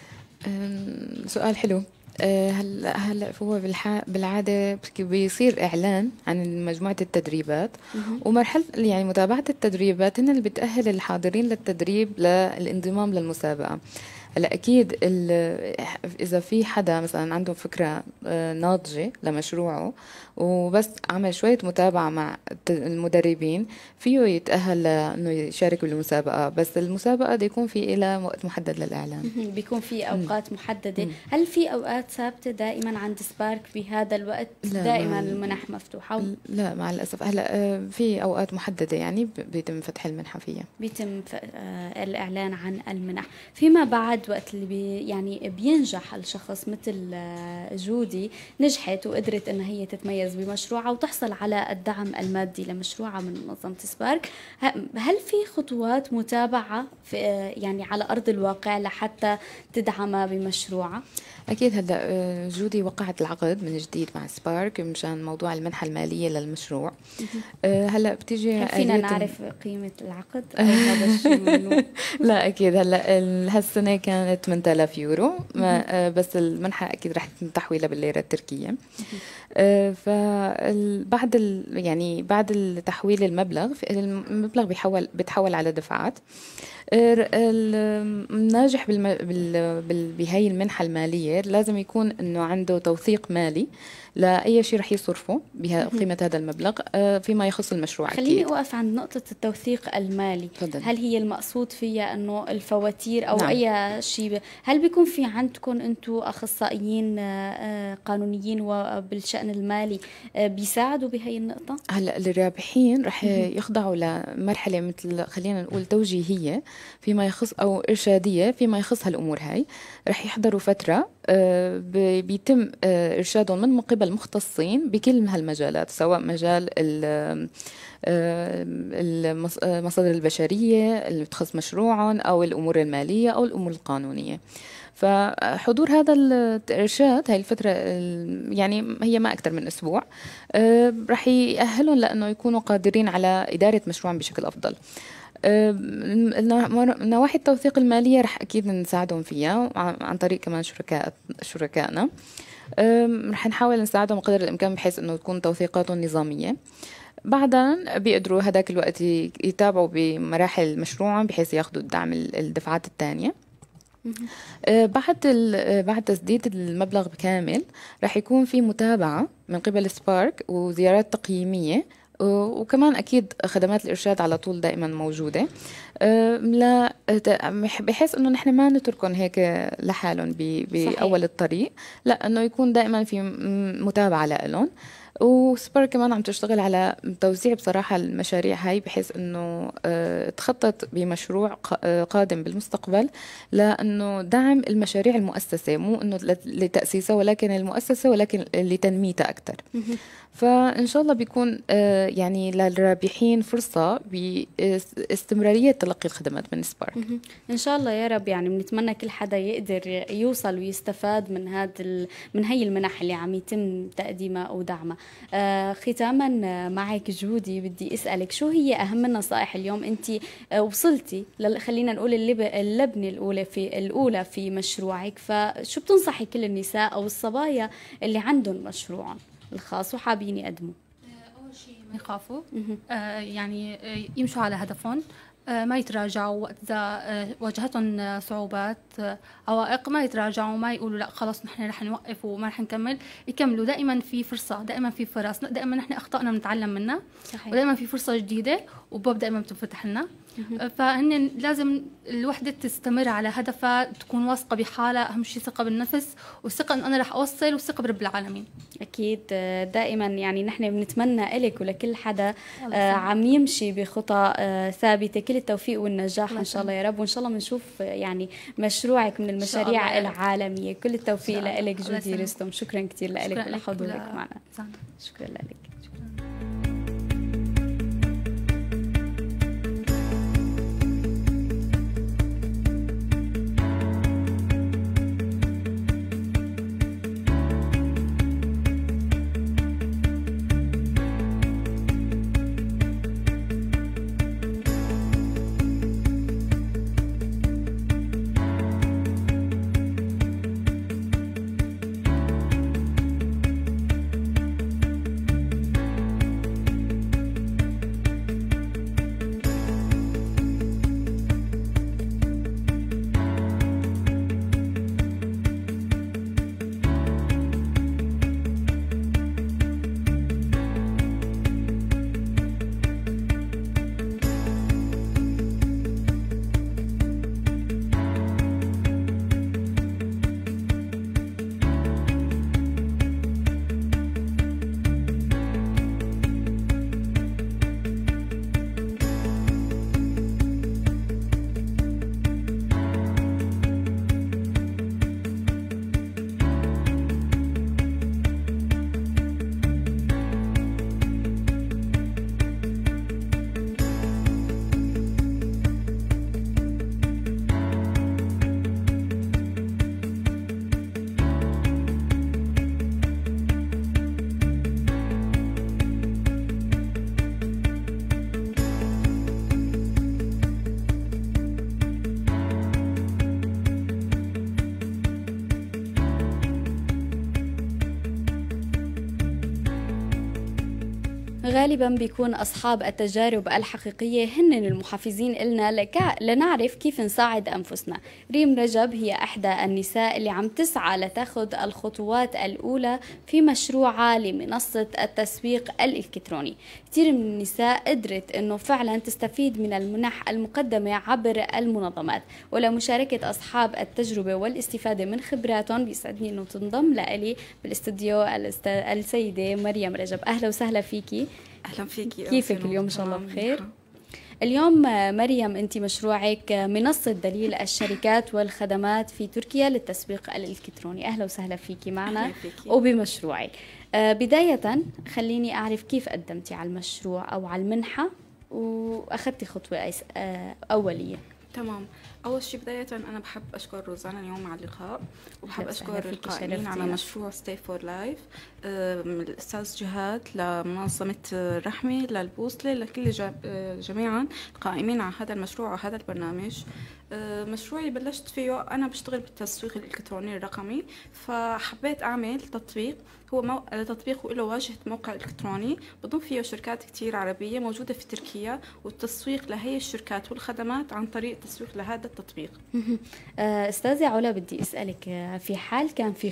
سؤال حلو. هلا هو بالعاده بيصير اعلان عن مجموعه التدريبات، ومرحله يعني متابعه التدريبات هن اللي بتاهل الحاضرين للتدريب للانضمام للمسابقه. هلا اكيد اذا في حدا مثلا عنده فكره ناضجه لمشروعه وبس عمل شويه متابعه مع المدربين فيه يتاهل انه يشارك بالمسابقه، بس المسابقه بده يكون في لها وقت محدد للاعلان. بيكون في اوقات محدده. هل في اوقات ثابته دائما عند سبارك بهذا الوقت دائما المنح مفتوحه؟ لا مع الاسف. هلا في اوقات محدده يعني بيتم فتح المنحه فيها، بيتم الاعلان عن المنح. فيما بعد وقت اللي يعني بينجح الشخص مثل جودي، نجحت وقدرت ان هي تتميز بمشروعها وتحصل على الدعم المادي لمشروعها من منظمة سبارك، هل في خطوات متابعة في يعني على أرض الواقع لحتى تدعمها بمشروعها؟ أكيد. هلا جودي وقعت العقد من جديد مع سبارك مشان موضوع المنحة المالية للمشروع. هلا بتيجي هل فينا نعرف قيمة العقد أو هذا الشيء؟ لا أكيد. هلا هالسنة كانت 8000 يورو، بس المنحة أكيد رح تتم تحويلها بالليرة التركية. فبعد يعني بعد التحويل المبلغ بيتحول على دفعات. الناجح بهي المنحة المالية لازم يكون انه عنده توثيق مالي لأي شيء رح يصرفه بقيمة هذا المبلغ فيما يخص المشروع. خليني أوقف عند نقطة التوثيق المالي. فضل. هل هي المقصود فيها أنه الفواتير أو نعم. أي شيء؟ هل بيكون في عندكم أنتم أخصائيين قانونيين وبالشأن المالي بيساعدوا بهي النقطة؟ هلا الرابحين رح يخضعوا لمرحلة مثل خلينا نقول توجيهية فيما يخص أو إرشادية فيما يخص هالأمور هاي. رح يحضروا فترة بيتم إرشادهم من قبل مختصين بكل هالمجالات، سواء مجال المصادر البشرية اللي بتخص مشروعهم أو الأمور المالية أو الأمور القانونية. فحضور هذا الإرشاد هاي الفترة يعني هي ما أكثر من أسبوع رح يأهلهم لأنه يكونوا قادرين على إدارة مشروعهم بشكل أفضل. نواحي التوثيق المالية رح أكيد نساعدهم فيها عن طريق كمان شركائنا. رح نحاول نساعدهم قدر الإمكان بحيث أنه تكون توثيقاتهم نظامية. بعدها بيقدروا هداك الوقت يتابعوا بمراحل مشروعهم بحيث ياخذوا الدعم الدفعات الثانية. بعد تسديد المبلغ بكامل رح يكون في متابعة من قبل سبارك وزيارات تقييمية، وكمان أكيد خدمات الإرشاد على طول دائما موجودة، بحيث أنه نحن ما نتركهم هيك لحالهم بأول الطريق، لا أنه يكون دائما في متابعة لهم. وسبارك كمان عم تشتغل على توزيع بصراحة المشاريع هاي بحيث أنه تخطط بمشروع قادم بالمستقبل لأنه دعم المشاريع المؤسسة، مو أنه لتأسيسها ولكن المؤسسة ولكن لتنميتها أكتر. فإن شاء الله بيكون يعني للرابحين فرصة باستمرارية تلقي الخدمات من سبارك. إن شاء الله يا رب. يعني بنتمنى كل حدا يقدر يوصل ويستفاد من هاي المنح اللي عم يتم تقديمها أو دعمها. ختاما معك جودي بدي أسألك شو هي أهم النصائح اليوم أنت وصلتي خلينا نقول اللبنة الأولى في مشروعك، فشو بتنصحي كل النساء أو الصبايا اللي عندهم مشروعهم الخاص وحابين يقدموا؟ أول شيء ما يخافوا، يعني يمشوا على هدفهم، ما يتراجعوا وقت إذا واجهتهم صعوبات عوائق، ما يتراجعوا، ما يقولوا لا خلاص نحن رح نوقف وما رح نكمل. يكملوا، دائما في فرصة، دائما في فرص، دائما نحن أخطأنا بنتعلم منها. صحيح. ودائما في فرصة جديدة وباب دائما بتنفتح لنا. فهن لازم الوحدة تستمر على هدفها، تكون واثقة بحالها، أهم شيء ثقة بالنفس وثقة إنه أنا رح أوصل وثقة برب العالمين. أكيد. دائما يعني نحن بنتمنى إلك ولكل حدا عم يمشي بخطى ثابتة كل التوفيق والنجاح إن شاء الله يا رب، وإن شاء الله بنشوف يعني مشروعك من المشاريع العالمية. كل التوفيق لك جودي رستم. شكرا كثير لك ولحضورك معنا. شكرا لك. غالبا بيكون أصحاب التجارب الحقيقية هن المحفزين إلنا لنعرف كيف نساعد أنفسنا. ريم رجب هي إحدى النساء اللي عم تسعى لتاخذ الخطوات الأولى في مشروعها لمنصة التسويق الإلكتروني. كثير من النساء قدرت أنه فعلا تستفيد من المنح المقدمة عبر المنظمات، ولمشاركة أصحاب التجربة والاستفادة من خبراتهم بيسعدني أنه تنضم لي بالاستوديو السيدة مريم رجب. أهلا وسهلا فيكي. أهلا فيكي. كيفك اليوم؟ إن شاء الله بخير. اليوم مريم أنت مشروعك منصة دليل الشركات والخدمات في تركيا للتسويق الإلكتروني. أهلا وسهلا فيكي معنا وبمشروعك. بداية خليني أعرف كيف قدمتي على المشروع أو على المنحة وأخذتي خطوة أولية. تمام. أول شيء بداية أنا بحب أشكر روزانا اليوم على اللقاء، وبحب أشكر القائمين على مشروع Stay for Life، من الأستاذ جهاد لمنظمة رحمي للبوصلة لكل جميعا القائمين على هذا المشروع وهذا البرنامج. مشروعي بلشت فيه أنا بشتغل بالتسويق الإلكتروني الرقمي، فحبيت أعمل تطبيق هو تطبيق له واجهة موقع إلكتروني بضم فيه شركات كتير عربية موجودة في تركيا، والتسويق لهي الشركات والخدمات عن طريق التسويق لهذا التطبيق. أستاذة علا، بدي أسألك في حال كان في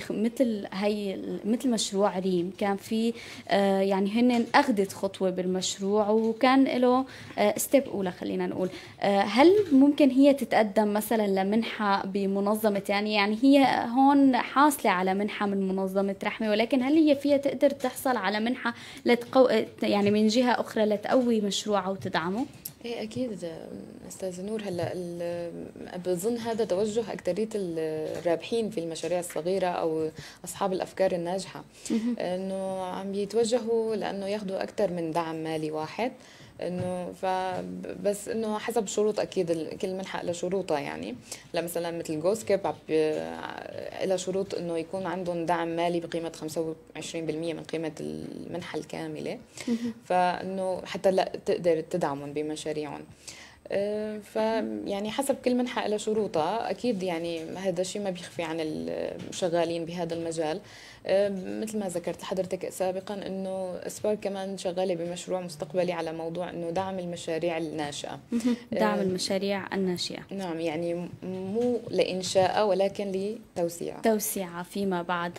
مثل مشروع ريم كان في يعني هن أخذت خطوة بالمشروع وكان له ستيب أولى، خلينا نقول، هل ممكن هي تتقدم مثلا لمنحة بمنظمة يعني هي هون حاصلة على منحة من منظمة رحمة، ولكن هل هي فيها تقدر تحصل على منحة يعني من جهة أخرى لتقوي مشروعها وتدعمه؟ ايه اكيد استاذ نور. هلا بظن هذا توجه اكثريه الرابحين في المشاريع الصغيره او اصحاب الافكار الناجحه، انه عم يتوجهوا لانه ياخذوا اكثر من دعم مالي واحد، انه فبس انه حسب شروط، اكيد كل منحه لها شروطها. يعني مثلا مثل جو سكيب لها شروط انه يكون عندهم دعم مالي بقيمه 25% من قيمه المنحه الكامله، فانه حتى لا تقدر تدعمهم بمشاريعهم. فيعني حسب كل منحة لها شروطها أكيد. يعني هذا الشيء ما بيخفي عن الشغالين بهذا المجال. مثل ما ذكرت لحضرتك سابقا أنه سبارك كمان شغالة بمشروع مستقبلي على موضوع أنه دعم المشاريع الناشئة. دعم المشاريع الناشئة. نعم، يعني مو لإنشاء ولكن توسيعها فيما بعد.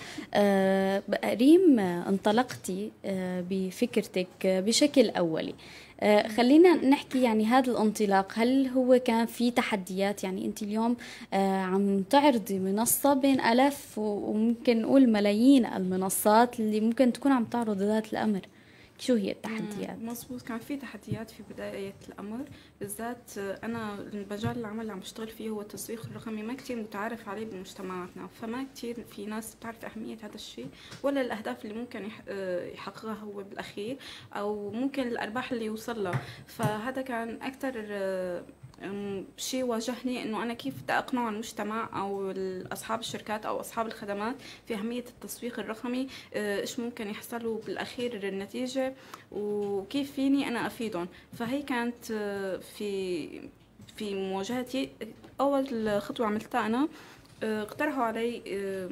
ريم، انطلقتي بفكرتك بشكل أولي. خلينا نحكي يعني هذا الانطلاق، هل هو كان في تحديات؟ يعني أنت اليوم عم تعرضي منصة بين آلاف وممكن نقول ملايين المنصات اللي ممكن تكون عم تعرض ذات الأمر، شو هي التحديات؟ مزبوط، كان في تحديات في بداية الأمر، بالذات أنا المجال العمل اللي عم بشتغل فيه هو التسويق الرقمي، ما كتير متعارف عليه بمجتمعاتنا، فما كتير في ناس بتعرف أهمية هذا الشيء ولا الأهداف اللي ممكن يحققها هو بالأخير، أو ممكن الأرباح اللي يوصل لها. فهذا كان أكتر شيء واجهني، انه انا كيف بدي اقنع المجتمع او اصحاب الشركات او اصحاب الخدمات في اهميه التسويق الرقمي، ايش ممكن يحصلوا بالاخير النتيجه، وكيف فيني انا افيدهم. فهي كانت في مواجهتي. اول خطوه عملتها انا، اقترحوا علي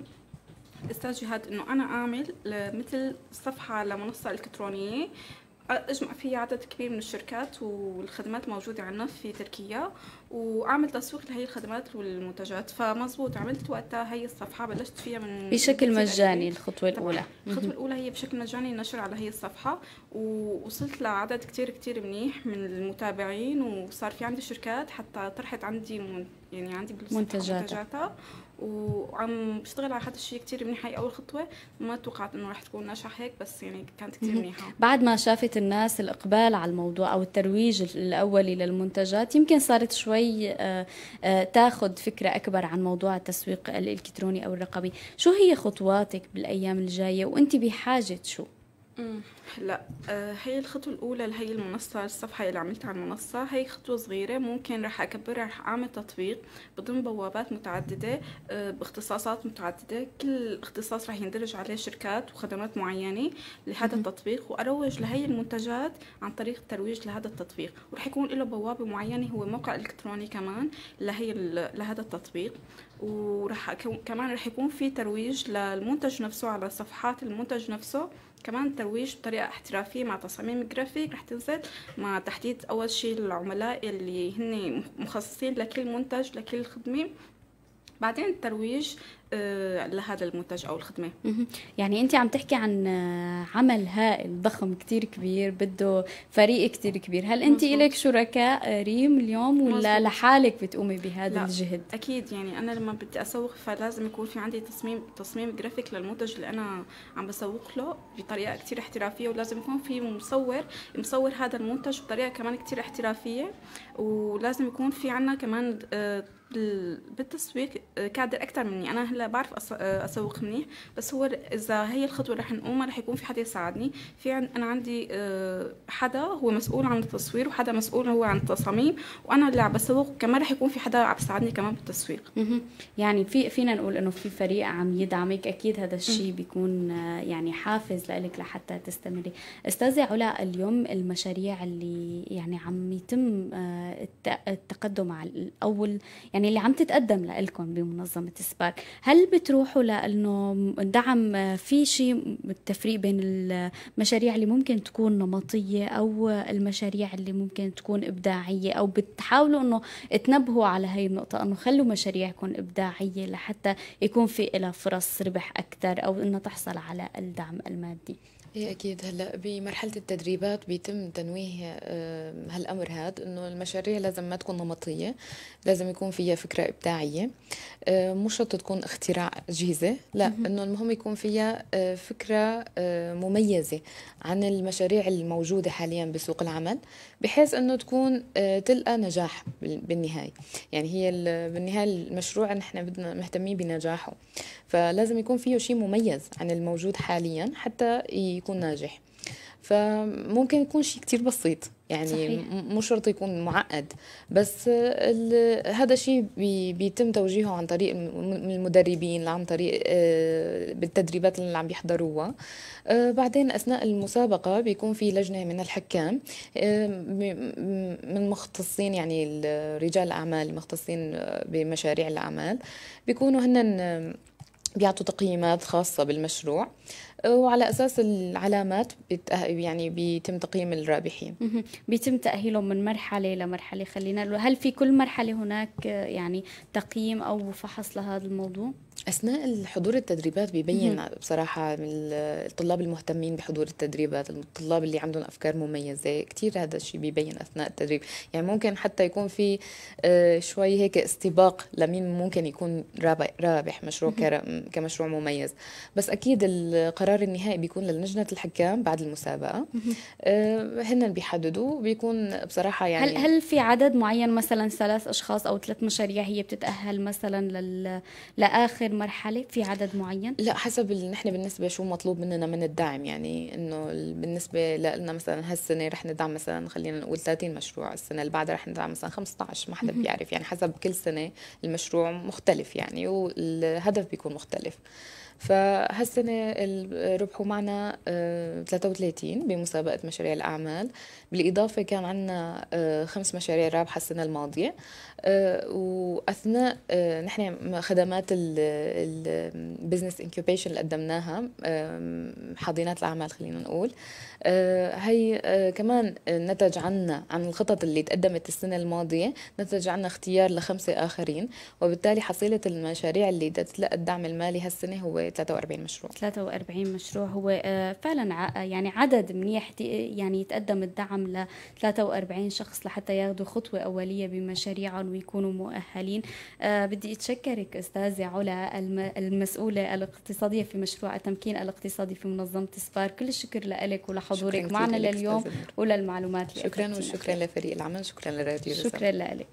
استاذ جهاد انه انا اعمل مثل صفحه لمنصه الكترونيه اجمع فيها عدد كبير من الشركات والخدمات الموجوده عندنا في تركيا، واعمل تسويق لهي الخدمات والمنتجات. فمزبوط عملت وقتها هي الصفحه، بلشت فيها من بشكل مجاني. الخطوه الاولى هي بشكل مجاني النشر على هي الصفحه، ووصلت لعدد كتير منيح من المتابعين، وصار في عندي شركات حتى طرحت عندي عندي منتجاتها، وعم بشتغل على هذا الشيء كتير منيح. هي اول خطوه، ما توقعت انه رح تكون ناجحه هيك، بس يعني كانت كتير منيحه. بعد ما شافت الناس الاقبال على الموضوع او الترويج الاولي للمنتجات، يمكن صارت شوي تاخذ فكره اكبر عن موضوع التسويق الالكتروني او الرقمي. شو هي خطواتك بالايام الجايه وانت بحاجه شو؟ لا، هي الخطوة الأولى اللي هي المنصة، الصفحة اللي عملتها على المنصة، هي خطوة صغيرة ممكن رح أكبرها. رح أعمل تطبيق بضم بوابات متعددة باختصاصات متعددة، كل اختصاص رح يندرج عليه شركات وخدمات معينة لهذا التطبيق، وأروج لهي المنتجات عن طريق الترويج لهذا التطبيق. ورح يكون له بوابة معينة، هو موقع إلكتروني كمان لهذا التطبيق. ورح كمان رح يكون في ترويج للمنتج نفسه على صفحات المنتج نفسه، كمان ترويج بطريقة احترافية مع تصاميم جرافيك رح تنزل، مع تحديد أول شيء العملاء اللي هن مخصصين لكل منتج لكل خدمة، بعدين الترويج لهذا المنتج أو الخدمة. يعني أنت عم تحكي عن عمل هائل ضخم كتير كبير، بده فريق كتير كبير. هل أنت إلك شركاء ريم اليوم ولا لحالك بتقومي بهذا الجهد؟ أكيد، يعني أنا لما بدي أسوق فلازم يكون في عندي تصميم جرافيك للمنتج اللي أنا عم بسوق له بطريقة كتير احترافية، ولازم يكون في مصور هذا المنتج بطريقة كمان كتير احترافية، ولازم يكون في عنا كمان بالتسويق كادر اكثر مني. انا هلا بعرف اسوق منيح، بس هو اذا هي الخطوه رح نقومها رح يكون في حدا يساعدني. انا عندي حدا هو مسؤول عن التصوير، وحدا مسؤول هو عن التصاميم، وانا اللي عم بسوق كمان رح يكون في حدا عم يساعدني كمان بالتسويق. يعني فينا نقول انه في فريق عم يدعمك. اكيد هذا الشيء بيكون يعني حافز لك لحتى تستمري. استاذه علا، اليوم المشاريع اللي يعني عم يتم التقدم على الاول، يعني اللي عم تتقدم لكم بمنظمة سبارك، هل بتروحوا لأنه دعم في شيء التفريق بين المشاريع اللي ممكن تكون نمطية أو المشاريع اللي ممكن تكون إبداعية، أو بتحاولوا أنه تنبهوا على هاي النقطة أنه خلوا مشاريعكم إبداعية لحتى يكون في إلها فرص ربح أكثر أو أنه تحصل على الدعم المادي؟ ايه اكيد. هلا بمرحله التدريبات بيتم تنويه هالامر هذا، انه المشاريع لازم ما تكون نمطيه، لازم يكون فيها فكره ابداعيه، مش شرط تكون اختراع اجهزه، لا، انه المهم يكون فيها فكره مميزه عن المشاريع الموجوده حاليا بسوق العمل، بحيث انه تكون تلقى نجاح بالنهايه. يعني هي بالنهايه المشروع نحن بدنا مهتمين بنجاحه، فلازم يكون فيه شيء مميز عن الموجود حاليا حتى يكون ناجح. فممكن يكون شيء كتير بسيط، يعني صحيح. مش شرط يكون معقد، بس هذا الشيء بيتم توجيهه عن طريق المدربين، عن طريق بالتدريبات اللي عم بيحضروها. بعدين أثناء المسابقة بيكون في لجنة من الحكام من مختصين، يعني رجال الأعمال المختصين بمشاريع الأعمال، بيكونوا هن بيعطوا تقييمات خاصة بالمشروع، وعلى أساس العلامات يعني بيتم تقييم الرابحين. بيتم تأهيلهم من مرحلة لمرحلة. خلينا هل في كل مرحلة هناك يعني تقييم أو فحص لهذا الموضوع؟ أثناء الحضور التدريبات بيبين بصراحة الطلاب المهتمين بحضور التدريبات، الطلاب اللي عندهم أفكار مميزة كتير، هذا الشيء بيبين أثناء التدريب. يعني ممكن حتى يكون في شوي هيك استباق لمين ممكن يكون رابح مشروع كمشروع مميز، بس أكيد القرار النهائي بيكون للجنة الحكام بعد المسابقة. هن بيحددوا، بيكون بصراحة يعني هل في عدد معين مثلا 3 أشخاص أو 3 مشاريع هي بتتأهل مثلا لآخر مرحلة، في عدد معين؟ لا، حسب نحن بالنسبة شو مطلوب مننا من الدعم. يعني إنه بالنسبة لنا مثلا هالسنة رح ندعم مثلا خلينا نقول 30 مشروع، السنة اللي بعدها رح ندعم مثلا 15، ما حدا بيعرف. يعني حسب كل سنة المشروع مختلف يعني، والهدف بيكون مختلف. فهالسنة ربحوا معنا 33 بمسابقة مشاريع الأعمال، بالإضافة كان عنا 5 مشاريع رابحة السنة الماضية. وأثناء نحن خدمات البزنس انكوبيشن اللي قدمناها، حاضنات الأعمال خلينا نقول، هي كمان نتج عنا عن الخطط اللي تقدمت السنة الماضية، نتج عنا اختيار ل5 آخرين، وبالتالي حصيلة المشاريع اللي تتلقى الدعم المالي هالسنة هو 43 مشروع. 43 مشروع هو فعلا يعني عدد منيح، يعني يتقدم الدعم ل 43 شخص لحتى ياخذوا خطوة أولية بمشاريعهم ويكونوا مؤهلين. بدي أتشكرك أستاذة علا المسؤولة الاقتصادية في مشروع التمكين الاقتصادي في منظمة سبار. كل الشكر لك ولحضورك معنا لليوم وللمعلومات اللي شكرا، وشكرا لفريق العمل، شكرا لراديو روزانا. شكرا لك.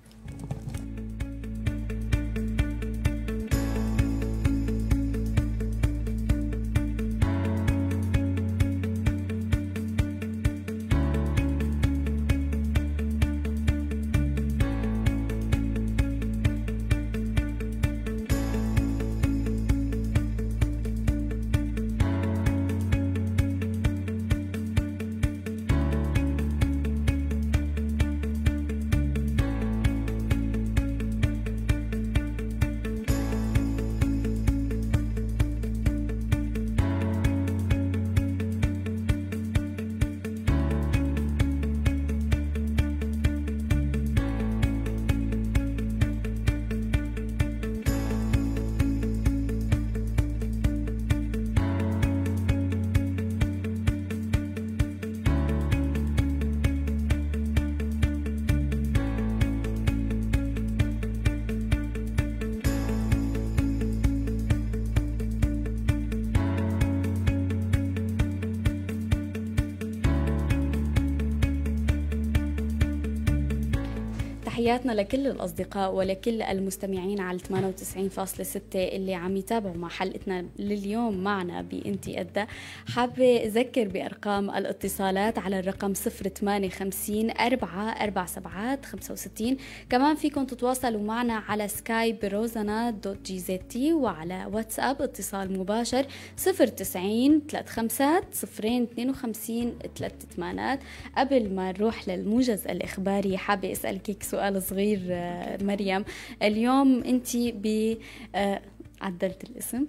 تحياتنا لكل الأصدقاء ولكل المستمعين على 98.6 اللي عم يتابعوا مع حلقتنا لليوم معنا بإنتي أدى. حابة أذكر بأرقام الاتصالات على الرقم 058 447 65. كمان فيكم تتواصلوا معنا على سكايب روزانا.gzt وعلى واتساب اتصال مباشر 090 35 052 38. قبل ما نروح للموجز الإخباري حابة أسألك سؤال صغير مريم. اليوم أنت عدلت الاسم،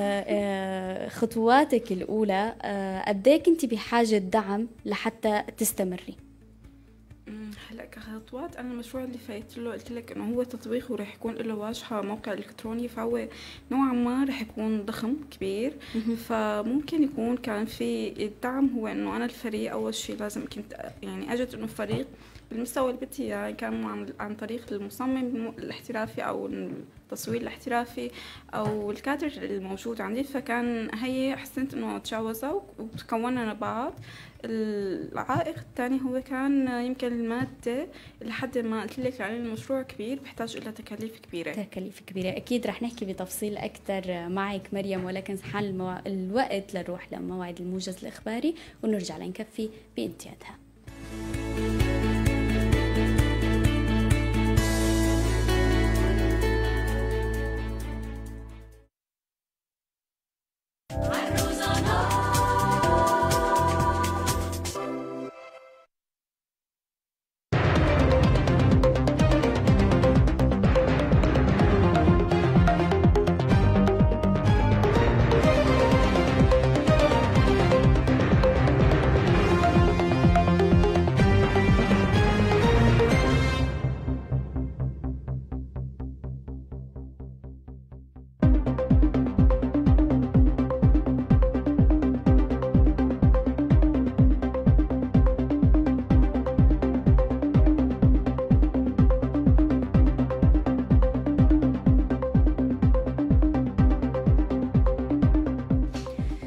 خطواتك الأولى قديك أنت بحاجة دعم لحتى تستمري؟ هلا كخطوات، انا المشروع اللي فايت له قلت لك انه هو تطبيق ورح يكون له واجهه موقع الكتروني، فهو نوعا ما رح يكون ضخم كبير. فممكن يكون كان في الدعم هو انه انا الفريق اول شيء لازم كنت يعني اجد انه فريق بالمستوى اللي بدي اياه، كان عن طريق المصمم الاحترافي او التصوير الاحترافي او الكادر الموجود عندي. فكان هي حسنت انه تجاوزها وتكوننا بعض. العائق الثاني هو كان يمكن المادة، لحد ما قلت لك يعني المشروع كبير بيحتاج إلى تكاليف كبيرة. تكاليف كبيرة أكيد. رح نحكي بتفصيل أكثر معك مريم، ولكن حان الوقت لنروح لموعد الموجز الإخباري ونرجع لنكفي بانتهائها.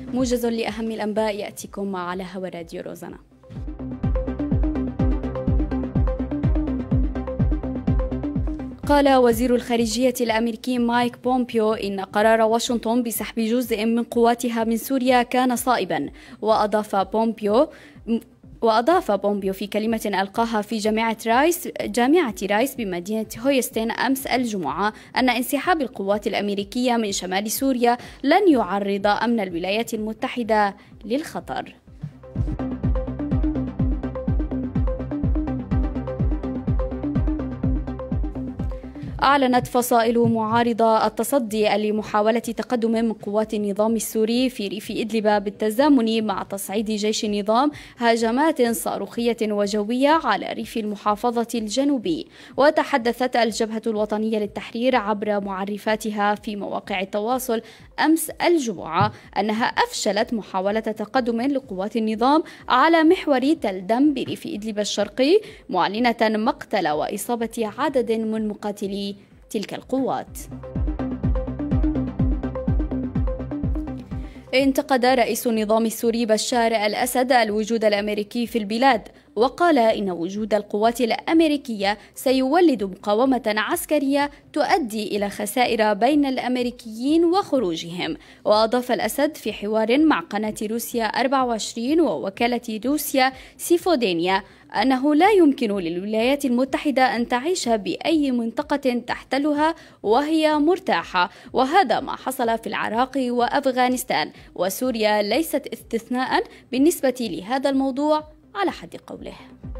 موجز لأهم الأنباء يأتيكم على هوا راديو روزانا. قال وزير الخارجية الأمريكي مايك بومبيو إن قرار واشنطن بسحب جزء من قواتها من سوريا كان صائبا. وأضاف بومبيو في كلمة ألقاها في جامعة رايس بمدينة هويستن أمس الجمعة أن انسحاب القوات الأمريكية من شمال سوريا لن يعرض أمن الولايات المتحدة للخطر. أعلنت فصائل معارضة التصدي لمحاولة تقدم من قوات النظام السوري في ريف إدلب بالتزامن مع تصعيد جيش النظام هجمات صاروخية وجوية على ريف المحافظة الجنوبي. وتحدثت الجبهة الوطنية للتحرير عبر معرفاتها في مواقع التواصل أمس الجمعة أنها أفشلت محاولة تقدم لقوات النظام على محور تلدم بريف إدلب الشرقي، معلنة مقتل وإصابة عدد من مقاتلي تلك القوات. انتقد رئيس النظام السوري بشار الأسد الوجود الأمريكي في البلاد، وقال إن وجود القوات الأمريكية سيولد مقاومة عسكرية تؤدي إلى خسائر بين الأمريكيين وخروجهم. وأضاف الأسد في حوار مع قناة روسيا 24 ووكالة روسيا سيفودينيا أنه لا يمكن للولايات المتحدة أن تعيش بأي منطقة تحتلها وهي مرتاحة، وهذا ما حصل في العراق وأفغانستان، وسوريا ليست استثناء بالنسبة لهذا الموضوع على حد قوله.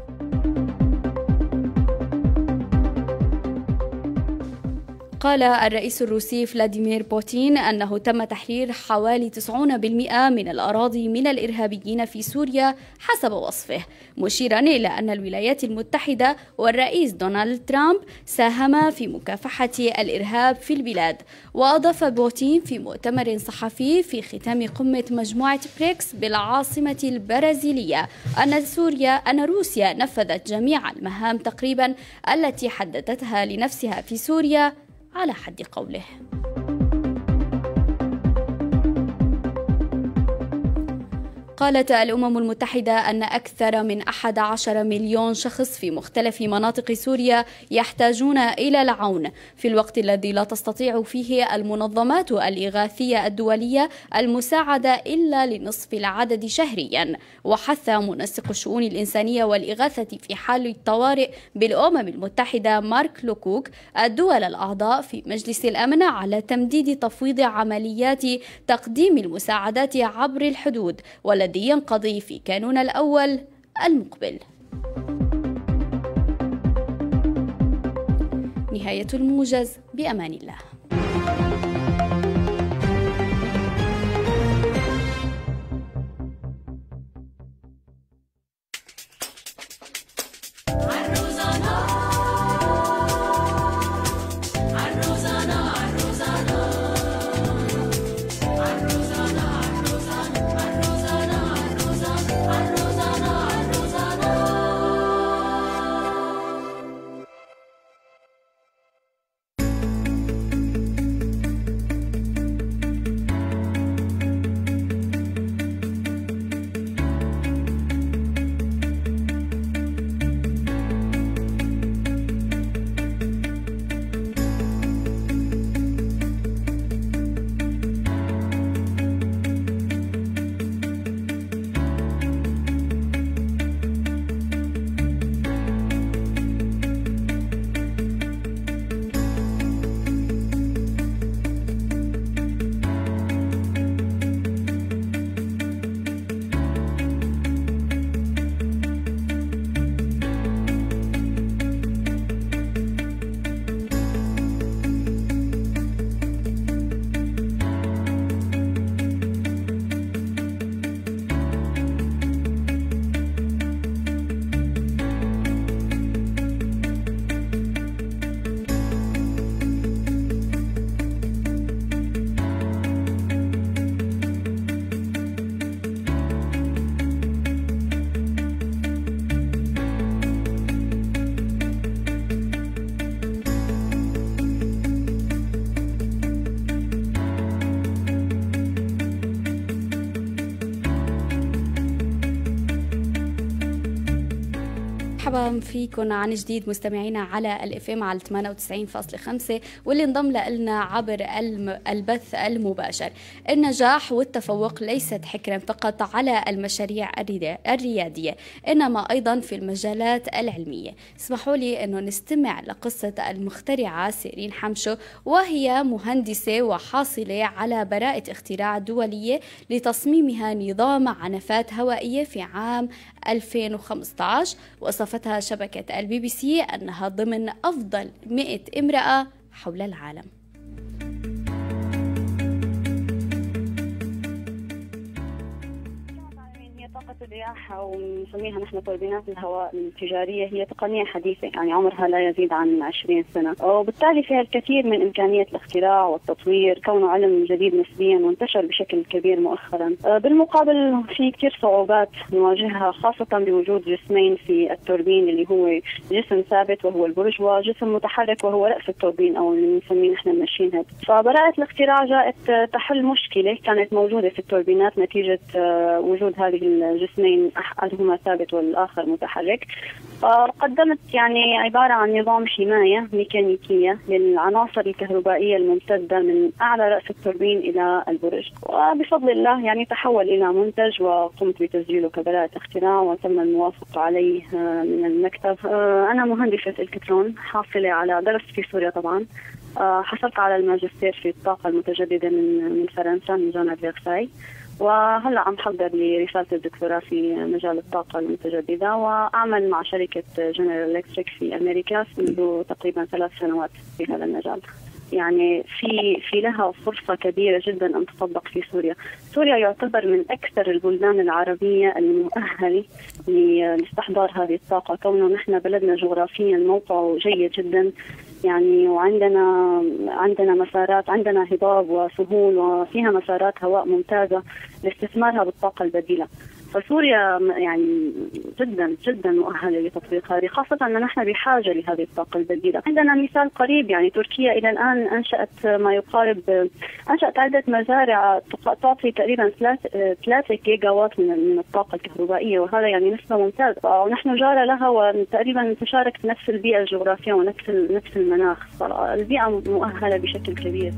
قال الرئيس الروسي فلاديمير بوتين أنه تم تحرير حوالي 90% من الأراضي من الإرهابيين في سوريا حسب وصفه، مشيرا إلى أن الولايات المتحدة والرئيس دونالد ترامب ساهما في مكافحة الإرهاب في البلاد. وأضاف بوتين في مؤتمر صحفي في ختام قمة مجموعة بريكس بالعاصمة البرازيلية أن روسيا نفذت جميع المهام تقريبا التي حددتها لنفسها في سوريا على حد قوله. قالت الأمم المتحدة أن أكثر من 11 مليون شخص في مختلف مناطق سوريا يحتاجون إلى العون في الوقت الذي لا تستطيع فيه المنظمات الإغاثية الدولية المساعدة إلا لنصف العدد شهريا. وحث منسق الشؤون الإنسانية والإغاثة في حال الطوارئ بالأمم المتحدة مارك لوكوك الدول الأعضاء في مجلس الأمن على تمديد تفويض عمليات تقديم المساعدات عبر الحدود، والذي ينقضي في كانون الأول المقبل. نهاية الموجز، بأمان الله. مرحبا فيكم عن جديد مستمعينا على الاف ام على 98.5 واللي انضم لنا عبر البث المباشر. النجاح والتفوق ليست حكرا فقط على المشاريع الريادية إنما أيضا في المجالات العلمية. اسمحوا لي أنه نستمع لقصة المخترعة سيرين حمشو، وهي مهندسة وحاصلة على براءة اختراع دولية لتصميمها نظام عنفات هوائية في عام 2015. وصفتها شبكة البي بي سي أنها ضمن أفضل 100 امرأة حول العالم. طاقة الرياح أو نسميها نحن توربينات الهواء التجارية هي تقنية حديثة، يعني عمرها لا يزيد عن 20 سنة، وبالتالي فيها الكثير من إمكانية الاختراع والتطوير، كونه علم جديد نسبيا وانتشر بشكل كبير مؤخرا. بالمقابل في كثير صعوبات نواجهها، خاصة بوجود جسمين في التوربين اللي هو جسم ثابت وهو البرج، وجسم متحرك وهو رأس التوربين أو اللي نسميه نحن الماشين هيد. فبراءة الاختراع جاءت تحل مشكلة كانت موجودة في التوربينات نتيجة وجود هذه الجسمين أحدهما ثابت والآخر متحرك. قدمت يعني عبارة عن نظام حماية ميكانيكية للعناصر الكهربائية الممتدة من أعلى رأس التوربين إلى البرج، وبفضل الله يعني تحول إلى منتج وقمت بتسجيله كبراءة اختراع وتم الموافقة عليه من المكتب. أنا مهندسة إلكترون حاصلة على درس في سوريا طبعا. حصلت على الماجستير في الطاقة المتجددة من فرنسا من جامعة فيرساي، وهلا عم حضر لرسالة الدكتوراه في مجال الطاقة المتجددة، وأعمل مع شركة جنرال إلكتريك في أمريكا منذ تقريبا 3 سنوات في هذا المجال. يعني في لها فرصة كبيرة جدا أن تطبق في سوريا. سوريا يعتبر من أكثر البلدان العربية المؤهلة لاستحضار هذه الطاقة، كونه نحن بلدنا جغرافيا موقعه جيد جدا يعني، وعندنا مسارات، عندنا هضاب وسهول وفيها مسارات هواء ممتازة لاستثمارها بالطاقة البديلة. فسوريا يعني جدا جدا مؤهلة لتطبيق هذه، خاصة أن نحن بحاجة لهذه الطاقة البديلة. عندنا مثال قريب، يعني تركيا إلى الآن أنشأت ما يقارب عدة مزارع تعطي تقريبا 3 جيجا وات من الطاقة الكهربائية، وهذا يعني نسبة ممتازة، ونحن جارة لها وتقريبا تشارك في نفس البيئة الجغرافية ونفس المناخ، فالبيئة مؤهلة بشكل كبير.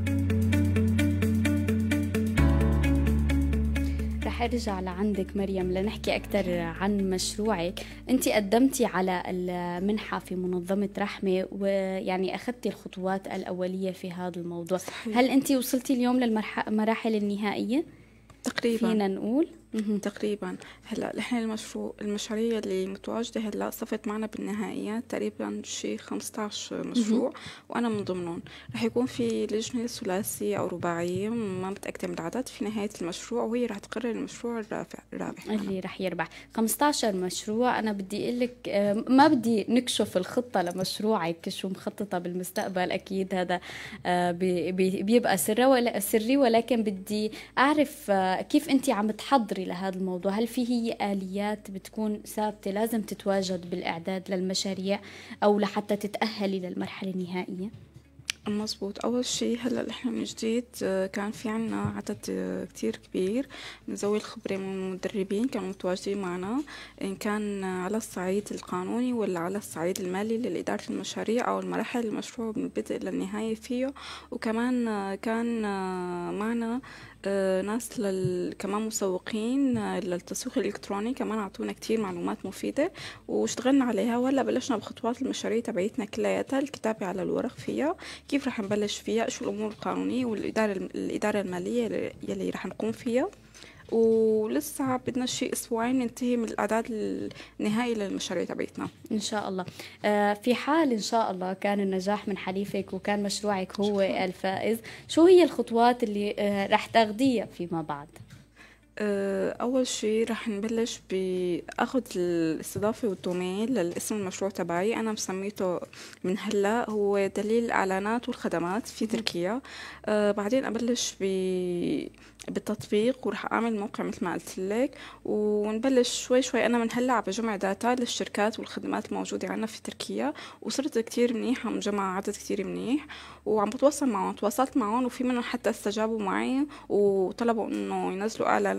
رح ارجع لعندك مريم لنحكي اكثر عن مشروعك. انت قدمتي على المنحه في منظمه رحمه، ويعني اخذتي الخطوات الاوليه في هذا الموضوع. صحيح. هل انت وصلتي اليوم للمراحل النهائيه تقريبا؟ فينا نقول تقريبا. هلا نحن المشاريع اللي متواجده هلا صفت معنا بالنهائيات تقريبا شيء 15 مشروع، وانا من ضمنهم. رح يكون في لجنه ثلاثيه او رباعيه ما متاكده من العدد في نهايه المشروع، وهي رح تقرر المشروع الرابح اللي رح يربح. 15 مشروع. انا بدي اقول لك ما بدي نكشف الخطه لمشروعك شو مخططه بالمستقبل، اكيد هذا بيبقى سري، ولكن بدي اعرف كيف انت عم تحضري لهذا الموضوع. هل في آليات بتكون ثابتة لازم تتواجد بالإعداد للمشاريع أو لحتى تتأهلي للمرحلة النهائية؟ مزبوط. أول شيء هلا نحن من جديد كان في عنا عدد كتير كبير من ذوي الخبرة من المدربين كانوا متواجدين معنا، إن كان على الصعيد القانوني ولا على الصعيد المالي لإدارة المشاريع أو المراحل المشروع من البدء للنهاية فيه. وكمان كان معنا ناس كمان مسوقين للتسويق الإلكتروني، كمان أعطونا كتير معلومات مفيدة واشتغلنا عليها. وهلا بلشنا بخطوات المشاريع تبعيتنا كلياتها، الكتابة على الورق فيها، كيف رح نبلش فيها، شو الأمور القانونية والإدارة المالية يلي رح نقوم فيها. ولسه بدنا شيء أسبوعين ننتهي من الأعداد النهائي للمشاريع تبعتنا إن شاء الله. في حال إن شاء الله كان النجاح من حليفك وكان مشروعك هو الفائز، شو هي الخطوات اللي رح تاخديها فيما بعد؟ أول شيء رح نبلش بأخذ الاستضافة والدومين للاسم المشروع تبعي. أنا مسميته من هلا هو دليل الإعلانات والخدمات في تركيا. بعدين أبلش بالتطبيق وراح أعمل موقع مثل ما قلت لك، ونبلش شوي شوي. أنا من هلا عم بجمع داتا للشركات والخدمات الموجودة عنا في تركيا، وصرت كتير منيح، عم جمع عدد كتير منيح وعم تواصلت معهم، وفي منهم حتى استجابوا معي وطلبوا إنه ينزلوا إعلانات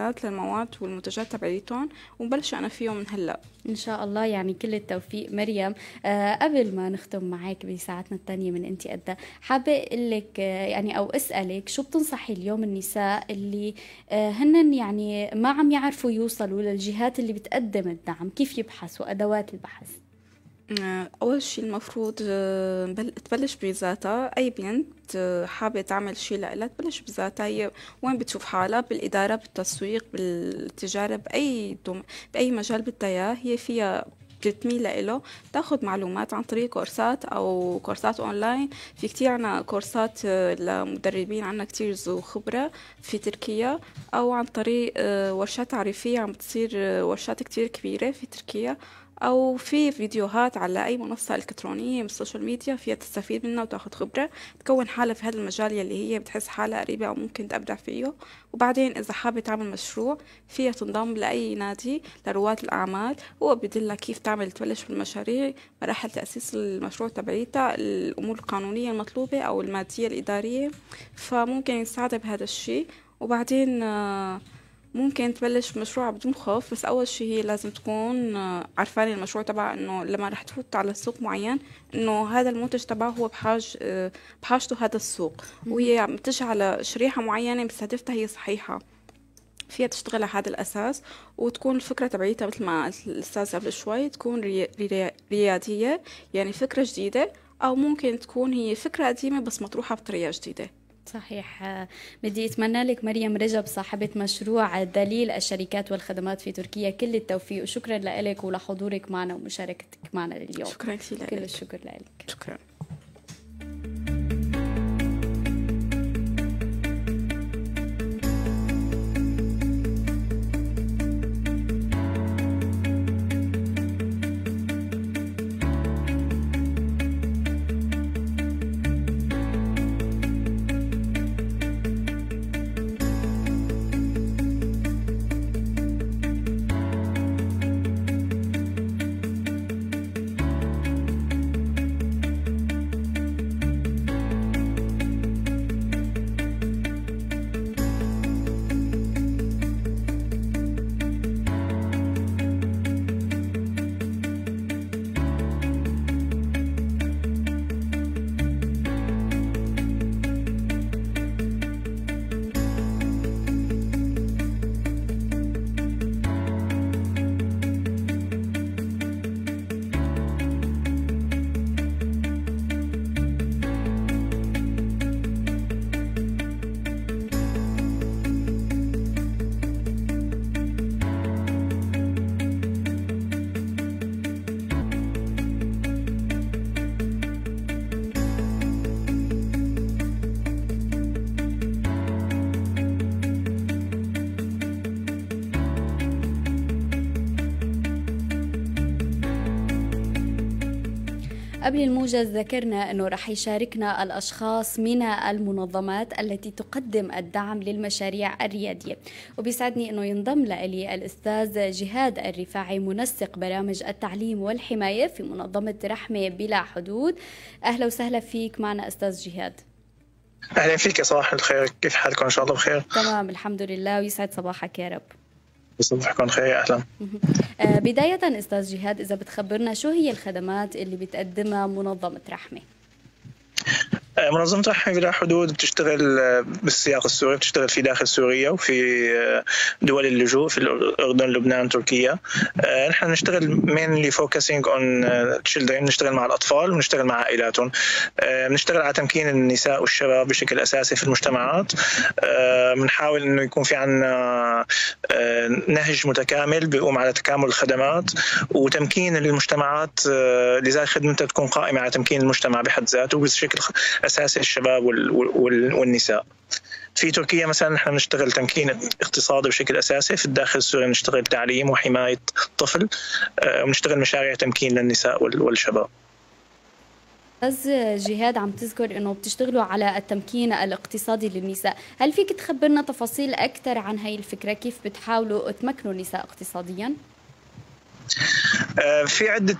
الاعلانات للمواد والمنتجات تبعيتهم، وبلش انا فيهم من هلا ان شاء الله. يعني كل التوفيق مريم. قبل ما نختم معك بساعتنا الثانيه من انت قدها، حابه اقول لك يعني او اسالك شو بتنصحي اليوم النساء اللي هن يعني ما عم يعرفوا يوصلوا للجهات اللي بتقدم الدعم، كيف يبحثوا ادوات البحث؟ أول شيء المفروض تبلش بذاتها. أي بنت حابة تعمل شيء لها تبلش بذاتها. هي وين بتشوف حالها بالإدارة، بالتسويق، بالتجارة، بأي مجال بدها إياه، هي فيها بتميل له. تاخذ معلومات عن طريق كورسات أو كورسات أونلاين. في كتير عنا كورسات لمدربين، عنا كتير ذو خبرة في تركيا، أو عن طريق ورشات تعريفية عم بتصير ورشات كتير كبيرة في تركيا، أو في فيديوهات على أي منصة إلكترونية من السوشيال ميديا فيها تستفيد منها وتاخد خبرة، تكون حالة في هذا المجال يلي هي بتحس حالها قريبة أو ممكن تبدع فيه. وبعدين إذا حابة تعمل مشروع فيها تنضم لأي نادي لرواد الأعمال، هو بدلها كيف تبلش بالمشاريع، مراحل تأسيس المشروع تبعيتها، الأمور القانونية المطلوبة أو المادية الإدارية، فممكن يساعدها بهذا الشيء. وبعدين ممكن تبلش مشروع بدون خوف، بس أول شيء هي لازم تكون عارفانة المشروع تبعها، إنه لما رح تفوت على سوق معين إنه هذا المنتج تبعه هو بحاجته هذا السوق، وهي عم تجي على شريحة معينة مستهدفتها هي صحيحة، فيها تشتغل على هذا الأساس. وتكون الفكرة تبعيتها مثل ما الأستاذ قبل شوي تكون ريادية، يعني فكرة جديدة، أو ممكن تكون هي فكرة قديمة بس مطروحة بطريقة جديدة. صحيح. بدي أتمنى لك مريم رجب صاحبة مشروع دليل الشركات والخدمات في تركيا كل التوفيق، وشكرا لك ولحضورك معنا ومشاركتك معنا اليوم. شكرا كثير لك. كل الشكر لك. شكرا. قبل الموجز ذكرنا أنه رح يشاركنا الأشخاص من المنظمات التي تقدم الدعم للمشاريع الريادية، وبيسعدني أنه ينضم لي الأستاذ جهاد الرفاعي منسق برامج التعليم والحماية في منظمة رحمة بلا حدود. أهلا وسهلا فيك معنا أستاذ جهاد. أهلا فيك يا صباح الخير، كيف حالكم؟ إن شاء الله بخير. تمام الحمد لله، ويسعد صباحك يا رب. صباحكم خير. أهلا. بداية أستاذ جهاد، إذا بتخبرنا شو هي الخدمات اللي بتقدمها منظمة رحمة؟ منظمة رحمة بلا حدود بتشتغل بالسياق السوري، بتشتغل في داخل سوريا وفي دول اللجوء في الأردن، لبنان، تركيا. نحن نشتغل mainly focusing on children، نشتغل مع الأطفال ونشتغل مع عائلاتهم. نشتغل على تمكين النساء والشباب بشكل أساسي في المجتمعات. بنحاول إنه يكون في عنا نهج متكامل بيقوم على تكامل الخدمات وتمكين المجتمعات، لذلك خدمتها تكون قائمة على تمكين المجتمع بحد ذاته بشكل أساسي الشباب والنساء. في تركيا مثلا نحن نشتغل تمكين اقتصادي بشكل أساسي، في الداخل السوري نشتغل تعليم وحماية الطفل، ونشتغل مشاريع تمكين للنساء والشباب. أستاذ جهاد، عم تذكر أنه بتشتغلوا على التمكين الاقتصادي للنساء، هل فيك تخبرنا تفاصيل أكثر عن هاي الفكرة؟ كيف بتحاولوا تمكنوا النساء اقتصادياً؟ في عدة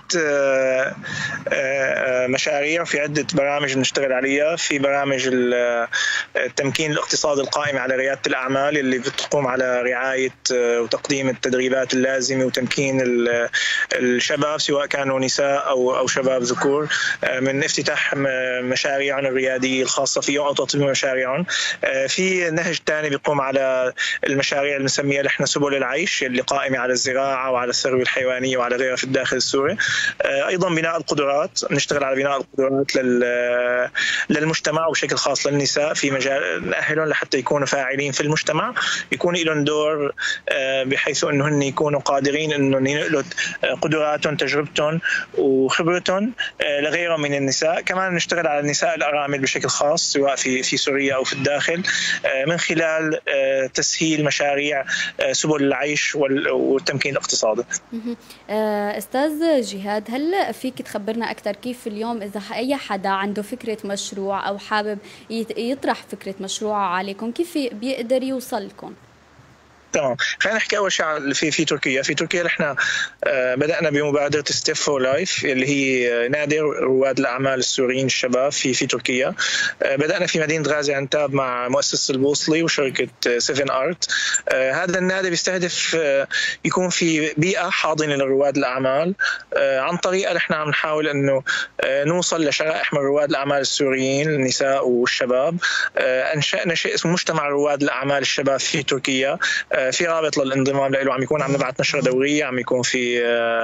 مشاريع وفي عدة برامج نشتغل عليها. في برامج التمكين الاقتصادي القائم على ريادة الأعمال اللي بتقوم على رعاية وتقديم التدريبات اللازمة وتمكين الشباب سواء كانوا نساء أو شباب ذكور من افتتاح مشاريعهم الريادية الخاصة فيهم أو تطوير مشاريعهم. في نهج ثاني بيقوم على المشاريع اللي بنسميها نحن سبل العيش اللي قائمة على الزراعة وعلى الثروة الحيوانية وعلى غيرها في الداخل السوري. أيضا بناء القدرات، نشتغل على بناء القدرات للمجتمع وبشكل خاص للنساء في مجال نأهلهم لحتى يكونوا فاعلين في المجتمع، يكون لهم دور بحيث أنه هن يكونوا قادرين أنه ينقلوا قدراتهم تجربتهم وخبرتهم لغيرهم من النساء. كمان نشتغل على النساء الأرامل بشكل خاص سواء في سوريا أو في الداخل من خلال تسهيل مشاريع سبل العيش والتمكين الاقتصادي. أستاذ جهاد، هل فيك تخبرنا أكثر كيف اليوم إذا أي حدا عنده فكرة مشروع أو حابب يطرح فكرة مشروع عليكم كيف بيقدر يوصل لكم؟ تمام، خلينا نحكي اول شيء في تركيا. في تركيا نحن بدانا بمبادره ستيب فور لايف اللي هي نادي رواد الاعمال السوريين الشباب في تركيا. بدانا في مدينه غازي عنتاب مع مؤسسه البوصلي وشركه 7 ارت. هذا النادي بيستهدف يكون في بيئه حاضنه لرواد الاعمال. عن طريقه نحن عم نحاول انه نوصل لشرائح من رواد الاعمال السوريين النساء والشباب. انشانا شيء اسمه مجتمع رواد الاعمال الشباب في تركيا. في رابط للانضمام له، عم يكون عم نبعث نشرة دورية، عم يكون في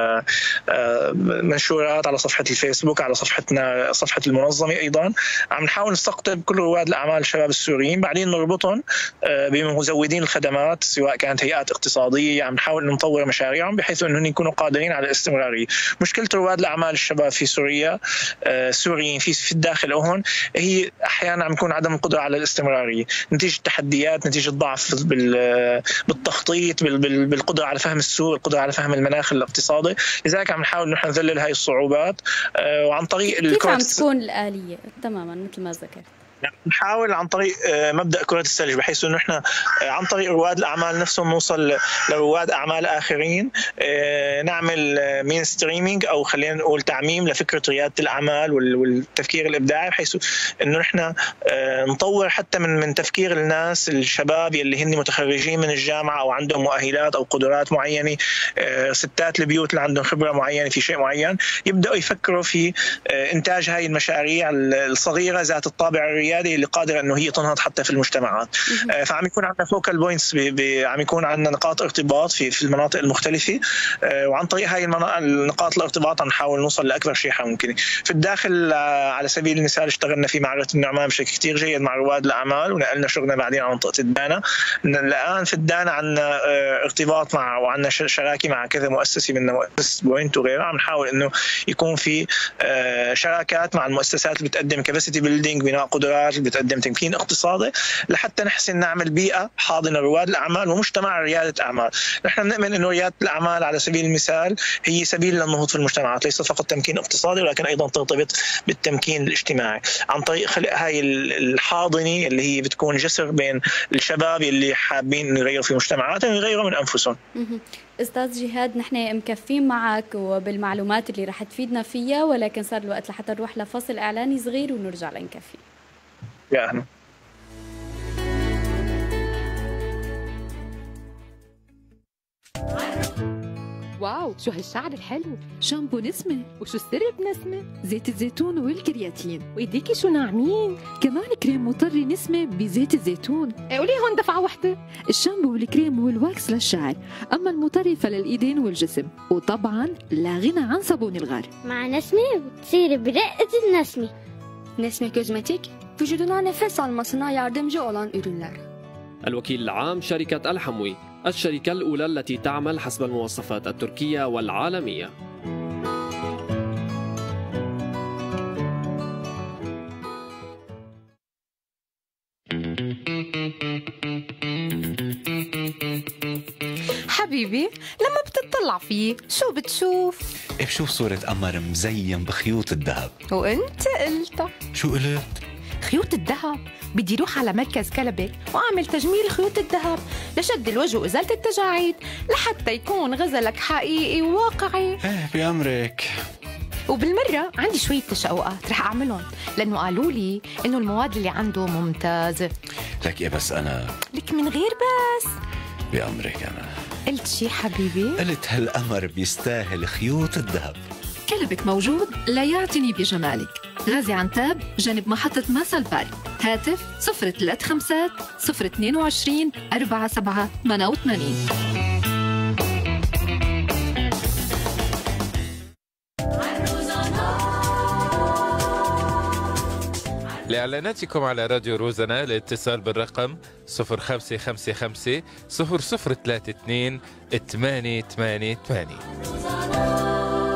منشورات على صفحة الفيسبوك، على صفحتنا صفحة المنظمة. أيضا عم نحاول نستقطب كل رواد الأعمال الشباب السوريين، بعدين نربطهم بمزودين الخدمات سواء كانت هيئات اقتصادية. عم نحاول نطور مشاريعهم بحيث أنهم يكونوا قادرين على الاستمرارية. مشكلة رواد الأعمال الشباب في سوريا السوريين في الداخل هون هي أحيانا عم يكون عدم القدرة على الاستمرارية نتيجة تحديات، نتيجة ضعف بالتخطيط، بالقدرة على فهم السوق، القدرة على فهم المناخ الاقتصادي. لذلك عم نحاول نحن نذلل هاي الصعوبات وعن طريق كيف عم تكون الآلية تماما مثل ما ذكرت؟ نحاول عن طريق مبدأ كرة الثلج بحيث انه احنا عن طريق رواد الاعمال نفسهم نوصل لرواد اعمال اخرين، نعمل مين ستريمينج او خلينا نقول تعميم لفكرة ريادة الاعمال والتفكير الابداعي، بحيث انه احنا نطور حتى من تفكير الناس الشباب اللي هن متخرجين من الجامعة او عندهم مؤهلات او قدرات معينة، ستات البيوت اللي عندهم خبرة معينة في شيء معين، يبدأوا يفكروا في انتاج هاي المشاريع الصغيرة ذات الطابع الريادي اللي قادرة انه هي تنهض حتى في المجتمعات. فعم يكون عندنا فوكال بوينتس، عم يكون عندنا نقاط ارتباط في المناطق المختلفة، وعن طريق هاي النقاط الارتباط عم نحاول نوصل لاكبر شريحة ممكنة. في الداخل على سبيل المثال اشتغلنا في معرة النعمان بشكل كثير جيد مع رواد الاعمال، ونقلنا شغلنا بعدين على منطقة الدانا. الان في الدانا عندنا ارتباط مع وعندنا شراكة مع كذا مؤسسة منها مؤسسة بوينت وغيرها. عم نحاول انه يكون في شراكات مع المؤسسات اللي بتقدم كاباسيتي بيلدينج، بناء قدرات، بتقدم تمكين اقتصادي، لحتى نحسن نعمل بيئة حاضنة رواد الأعمال ومجتمع ريادة أعمال. نحن بنؤمن أنه ريادة الأعمال على سبيل المثال هي سبيل للنهوض في المجتمعات، ليست فقط تمكين اقتصادي ولكن أيضا ترتبط بالتمكين الاجتماعي عن طريق خلق هاي الحاضنة اللي هي بتكون جسر بين الشباب اللي حابين يغيروا في مجتمعاتهم ويغيروا من أنفسهم. أستاذ جهاد، نحن مكفين معك وبالمعلومات اللي رح تفيدنا فيها، ولكن صار الوقت لحتى نروح لفصل إعلاني صغير ونرجع لنكفي. يا أهلا. واو، شو هالشعر الحلو! شامبو نسمة، وشو السر بنسمة؟ زيت الزيتون والكرياتين، وايديكي شو ناعمين، كمان كريم مطري نسمة بزيت الزيتون. قولي هون دفعة وحدة. الشامبو والكريم والواكس للشعر، أما المطري فللإيدين والجسم، وطبعا لا غنى عن صابون الغار. مع نسمة بتصير برقة النسمة. Nesme Kozmetik, vücuduna nefes almasına yardımcı olan ürünler. الوكيل العام شركة الحموي، الشركة الأولى التي تعمل حسب المواصفات التركية والعالمية. حبيبي، لما بتطلع فيه شو بتشوف؟ بشوف صورة قمر مزين بخيوط الذهب. وانت قلت شو قلت؟ خيوط الذهب. بدي روح على مركز كلبك وأعمل تجميل خيوط الذهب لشد الوجه وإزالة التجاعيد لحتى يكون غزلك حقيقي وواقعي. بأمرك. وبالمرة عندي شوية تشققات رح أعملهم لأنه قالوا لي إنه المواد اللي عنده ممتازة. لك إيه بس أنا لك من غير بس. بأمرك أنا. قلت شي حبيبي؟ قلت هالقمر بيستاهل خيوط الذهب. كلبك موجود لا يعتني بجمالك. غازي عنتاب جنب محطة ماسل باري. هاتف 035 022 4788. لإعلاناتكم على راديو روزنا الاتصال بالرقم 0555 0032 888.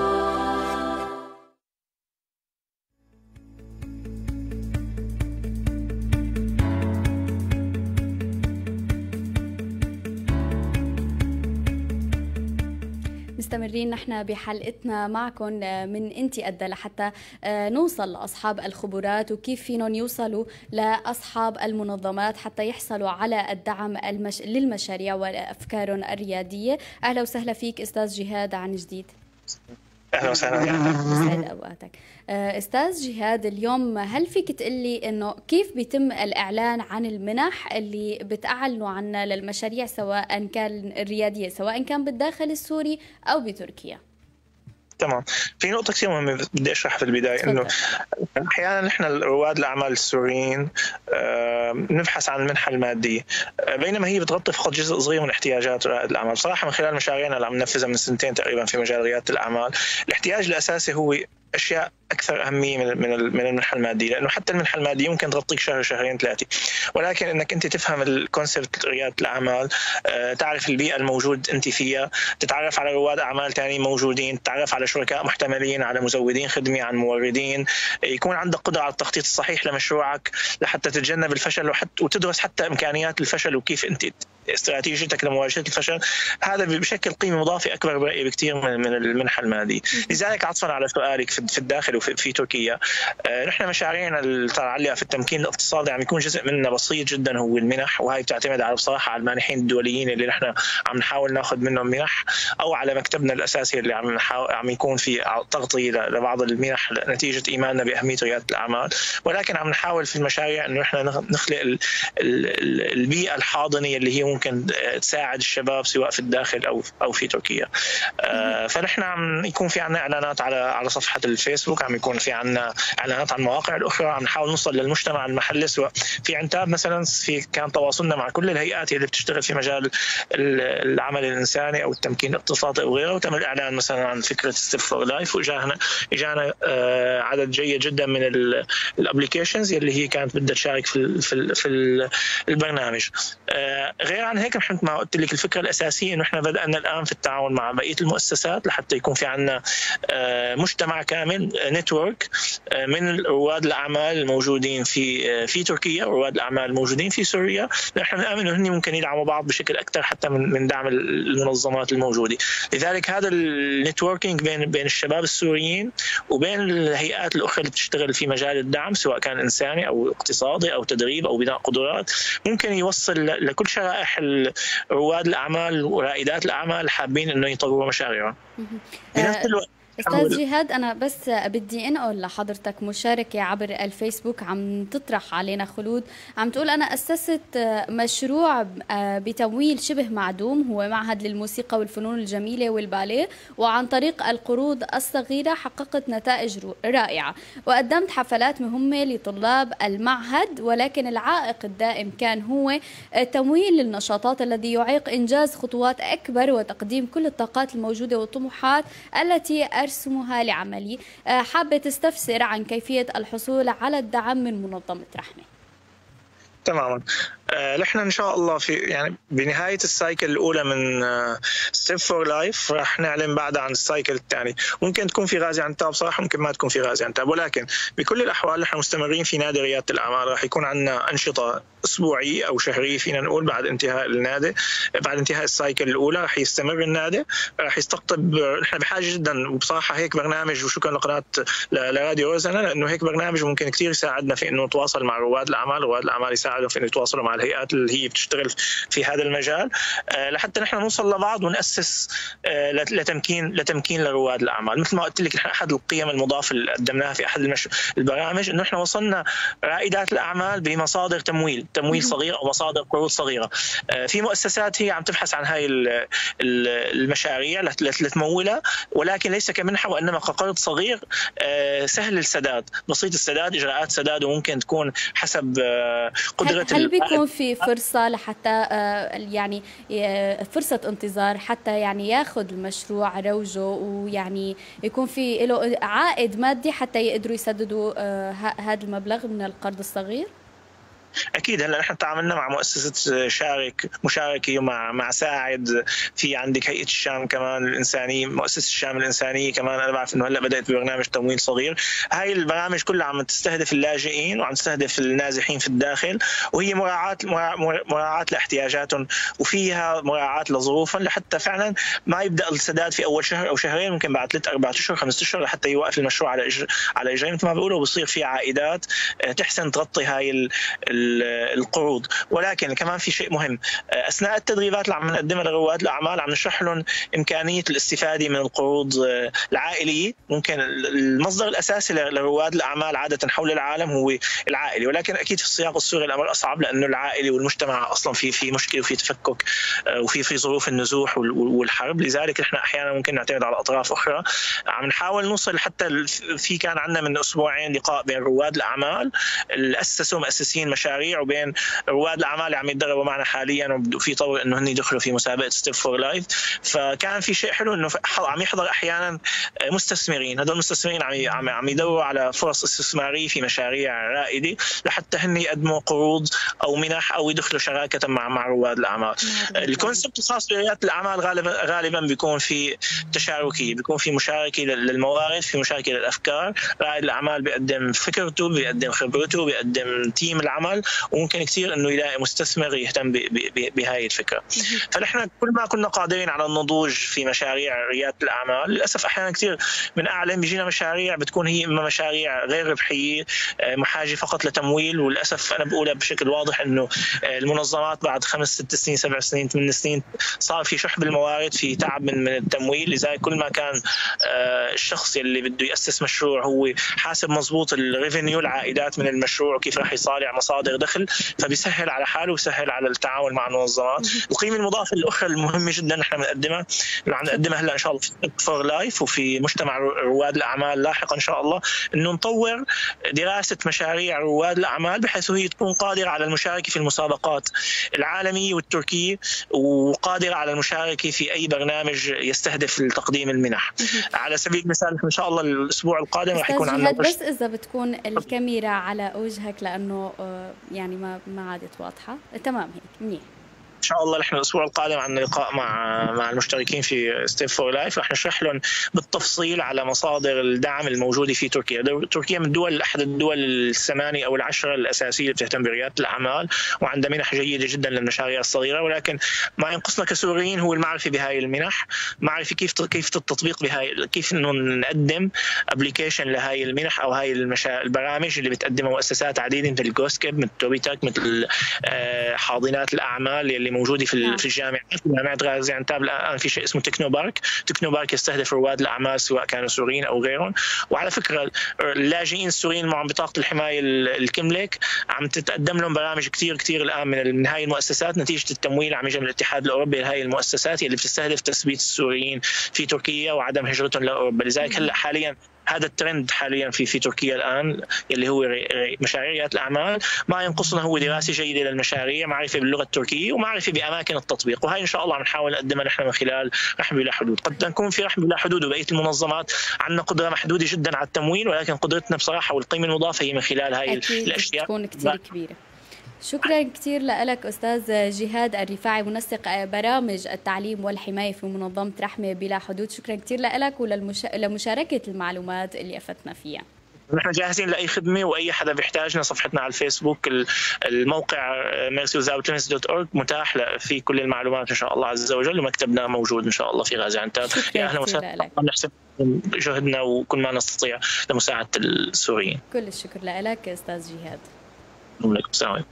مستمرين نحن بحلقتنا معكم من انتي قد لحتى نوصل لاصحاب الخبرات وكيف فينهم يوصلوا لاصحاب المنظمات حتى يحصلوا على الدعم للمشاريع وافكارهم الرياديه. اهلا وسهلا فيك استاذ جهاد عن جديد. اهلا وسهلا. يسعد اوقاتك استاذ جهاد. اليوم هل فيك تقلي انه كيف بيتم الاعلان عن المنح اللي بتعلنوا عنها للمشاريع سواء كان الرياديه سواء كان بالداخل السوري او بتركيا؟ تمام. في نقطة كثير مهمة بدي أشرحها في البداية، إنه أحيانا نحن رواد الأعمال السوريين نبحث عن المنحة المادية بينما هي بتغطي فقط جزء صغير من احتياجات رائد الأعمال. بصراحة من خلال مشاريعنا اللي عم ننفذها من سنتين تقريبا في مجال ريادة الأعمال، الاحتياج الأساسي هو أشياء أكثر أهمية من المنحة المادية، لأنه حتى المنحة المادية ممكن تغطيك شهر شهرين ثلاثة، ولكن إنك أنت تفهم الكونسبت ريادة الأعمال، تعرف البيئة الموجود أنت فيها، تتعرف على رواد أعمال تاني موجودين، تتعرف على شركاء محتملين، على مزودين خدمة، عن موردين، يكون عندك قدرة على التخطيط الصحيح لمشروعك لحتى تتجنب الفشل وتدرس حتى إمكانيات الفشل وكيف أنت استراتيجيتك لمواجهة الفشل. هذا بشكل قيمة مضافة أكبر برأيي بكثير من المنحة المادية. لذلك عطفا على سؤالك في الداخل وفي تركيا، نحن مشاريعنا المتعلقة في التمكين الاقتصادي عم يكون جزء منها بسيط جدا هو المنح، وهي بتعتمد على بصراحة على المانحين الدوليين اللي نحن عم نحاول ناخذ منهم منح، أو على مكتبنا الأساسي اللي عم يكون في تغطية لبعض المنح نتيجة إيماننا بأهمية ريادة الأعمال. ولكن عم نحاول في المشاريع إنه نحن نخلق البيئة الحاضنة اللي هي ممكن تساعد الشباب سواء في الداخل أو في تركيا. فنحن عم يكون في عنا إعلانات على صفحة الفيسبوك، عم يكون في عنا إعلانات عن المواقع الأخرى، عم نحاول نوصل للمجتمع المحلي. سواء في عنتاب مثلا كان تواصلنا مع كل الهيئات اللي بتشتغل في مجال العمل الإنساني أو التمكين الاقتصادي أو غيره، وتم الإعلان مثلا عن فكرة ستيب فور لايف، وإجانا عدد جيد جدا من الابليكيشنز اللي هي كانت بدها تشارك في البرنامج. غير عن هيك نحن ما قلت لك الفكرة الأساسية إنه إحنا بدأنا الآن في التعاون مع بقية المؤسسات لحتى يكون في عنا مجتمع كامل، نتورك من رواد الأعمال الموجودين في تركيا ورواد الأعمال الموجودين في سوريا. نحن نؤمن إنه ممكن يدعموا بعض بشكل أكثر حتى من دعم المنظمات الموجودة. لذلك هذا النتوركينج بين الشباب السوريين وبين الهيئات الأخرى اللي بتشتغل في مجال الدعم سواء كان إنساني أو اقتصادي أو تدريب أو بناء قدرات، ممكن يوصل لكل شرائح رواد الأعمال ورائدات الأعمال حابين إنه يطوروا مشاريعهم. بنفس الوقت أستاذ جهاد، أنا بس بدي أنقل لحضرتك مشاركة عبر الفيسبوك عم تطرح علينا خلود، عم تقول أنا أسست مشروع بتمويل شبه معدوم، هو معهد للموسيقى والفنون الجميلة والباليه، وعن طريق القروض الصغيرة حققت نتائج رائعة وقدمت حفلات مهمة لطلاب المعهد، ولكن العائق الدائم كان هو تمويل النشاطات الذي يعيق إنجاز خطوات أكبر وتقديم كل الطاقات الموجودة والطموحات التي أرسمها لعملي. حابة تستفسر عن كيفية الحصول على الدعم من منظمة رحمة. تماما. نحن ان شاء الله في يعني بنهايه السايكل الاولى من ستيب فور لايف راح نعلن بعدها عن السايكل الثاني. ممكن تكون في غازي عنتاب صراحه، ممكن ما تكون في غازي عنتاب، ولكن بكل الاحوال نحن مستمرين في نادي رياده الاعمال. راح يكون عندنا انشطه اسبوعيه او شهريه فينا نقول بعد انتهاء النادي، بعد انتهاء السايكل الاولى راح يستمر النادي، راح يستقطب. نحن بحاجه جدا وبصراحه هيك برنامج، وشكرا لقناه لراديو روزانا لانه هيك برنامج ممكن كثير يساعدنا في انه نتواصل مع رواد الاعمال، رواد الاعمال يساعدوا في انه يتواصلوا مع الهيئات اللي هي بتشتغل في هذا المجال، لحتى نحن نوصل لبعض ونأسس لتمكين لرواد الاعمال. مثل ما قلت لك نحن احد القيم المضافه اللي قدمناها في احد البرامج انه نحن وصلنا رائدات الاعمال بمصادر تمويل صغيره او مصادر قروض صغيره. في مؤسسات هي عم تبحث عن هاي المشاريع لتمولها، ولكن ليس كمنحه وانما كقرض صغير سهل السداد، بسيط السداد، اجراءات سداد، وممكن تكون حسب قدره. هل بيكون في فرصه لحتى يعني فرصه انتظار حتى يعني ياخذ المشروع روجه ويعني يكون في له عائد مادي حتى يقدروا يسددوا هذا المبلغ من القرض الصغير؟ اكيد. هلا نحن تعاملنا مع مؤسسه مشاركه ومع ساعد، في عندك هيئه الشام كمان الانسانيه، مؤسسه الشام الانسانيه كمان انا بعرف انه هلا بدات ببرنامج تمويل صغير. هاي البرامج كلها عم تستهدف اللاجئين وعم تستهدف النازحين في الداخل، وهي مراعاه لاحتياجاتهم وفيها مراعاه لظروفهم، لحتى فعلا ما يبدا السداد في اول شهر او شهرين، ممكن بعد 3 4 اشهر 5 اشهر لحتى يوقف المشروع على اجريه مثل ما بيقولوا، وبصير في عائدات تحسن تغطي هاي القروض. ولكن كمان في شيء مهم، اثناء التدريبات اللي عم نقدمها لرواد الاعمال عم نشرح لهم امكانيه الاستفاده من القروض العائليه. ممكن المصدر الاساسي لرواد الاعمال عاده حول العالم هو العائلي، ولكن اكيد في السياق السوري الامر اصعب، لانه العائلي والمجتمع اصلا في مشكله وفي تفكك وفي ظروف النزوح والحرب، لذلك احنا احيانا ممكن نعتمد على اطراف اخرى. عم نحاول نوصل حتى في كان عندنا من اسبوعين لقاء بين رواد الاعمال اللي اسسوا مؤسسين مشاريع وبين رواد الاعمال اللي عم يتدربوا معنا حاليا وفي طور انه هن يدخلوا في مسابقه ستيب فور لايف. فكان في شيء حلو انه عم يحضر احيانا مستثمرين، هذول المستثمرين عم يدوروا على فرص استثماريه في مشاريع رائده لحتى هن يقدموا قروض او منح او يدخلوا شراكه مع رواد الاعمال. الكونسبت الخاص برياده الاعمال غالبا بيكون في تشاركي، بيكون في مشاركه للموارد، في مشاركه للافكار. رائد الاعمال بيقدم فكرته، بيقدم خبرته، بيقدم تيم العمل، وممكن كثير انه يلاقي مستثمر يهتم بهاي الفكره. فنحن كل ما كنا قادرين على النضوج في مشاريع رياده الاعمال، للاسف احيانا كثير من اعلم بيجينا مشاريع بتكون هي اما مشاريع غير ربحيه، محاجه فقط لتمويل، وللاسف انا بقولها بشكل واضح انه المنظمات بعد 5 6 سنين 7 سنين 8 سنين صار في شح بالموارد، في تعب من التمويل. لذلك كل ما كان الشخص اللي بده ياسس مشروع هو حاسب مضبوط الريفينيو، العائدات من المشروع وكيف راح يصارع مصادر دخل، فبيسهل على حاله ويسهل على التعاون مع المنظمات. القيمه المضافه الاخرى المهمه جدا نحن بنقدمها، اللي عم نقدمها هلا ان شاء الله في فور لايف وفي مجتمع رواد الاعمال لاحقا ان شاء الله، انه نطور دراسه مشاريع رواد الاعمال بحيث هي تكون قادره على المشاركه في المسابقات العالميه والتركيه، وقادره على المشاركه في اي برنامج يستهدف تقديم المنح. على سبيل المثال ان شاء الله الاسبوع القادم راح يكون عندنا، بس اذا بتكون الكاميرا على وجهك لانه يعني ما عادت واضحه. تمام هيك منيح. ان شاء الله نحن الاسبوع القادم عندنا لقاء مع المشتركين في ستيب فور لايف، رح نشرح لهم بالتفصيل على مصادر الدعم الموجوده في تركيا. تركيا من احد الدول ال8 او ال10 الاساسيه اللي بتهتم برياده الاعمال، وعندها منح جيده جدا للمشاريع الصغيره، ولكن ما ينقصنا كسوريين هو المعرفه بهاي المنح، معرفه كيف التطبيق بهاي، كيف انه نقدم ابلكيشن لهاي المنح او هاي البرامج اللي بتقدمها مؤسسات عديده مثل جوسكيب، مثل توبيتك، مثل حاضنات الاعمال اللي موجوده في الجامعات. في جامعه غازي عنتاب الان في شيء اسمه تكنو بارك يستهدف رواد الاعمال سواء كانوا سوريين او غيرهم. وعلى فكره اللاجئين السوريين معهم بطاقه الحمايه الكملك عم تتقدم لهم برامج كثير الان من هاي المؤسسات نتيجه التمويل عم يجي من الاتحاد الاوروبي لهي المؤسسات اللي بتستهدف تثبيت السوريين في تركيا وعدم هجرتهم لاوروبا. لذلك هلا حاليا هذا الترند حاليا في تركيا الان اللي هو مشاريع رياده الاعمال. ما ينقصنا هو دراسه جيده للمشاريع، معرفه باللغه التركيه، ومعرفه باماكن التطبيق، وهي ان شاء الله عم نحاول نقدمها نحن من خلال رحم بلا حدود. قد نكون في رحم بلا حدود وبقيه المنظمات عندنا قدره محدوده جدا على التمويل، ولكن قدرتنا بصراحه والقيمه المضافه هي من خلال هاي الاشياء تكون كثير كبيره. شكرا كثير لك أستاذ جهاد الرفاعي، منسق برامج التعليم والحماية في منظمة رحمة بلا حدود. شكرا كثير لك ولمشاركة المعلومات اللي أفدنا فيها. نحن جاهزين لأي خدمة وأي حدا بيحتاجنا. صفحتنا على الفيسبوك، الموقع mercyWithoutLimits.org متاح في كل المعلومات إن شاء الله عز وجل، ومكتبنا موجود إن شاء الله في غازي عنتاب. يا أهلا وسهلا، نحسن جهدنا وكل ما نستطيع لمساعدة السوريين. كل الشكر لك أستاذ جهاد. السلام عليكم.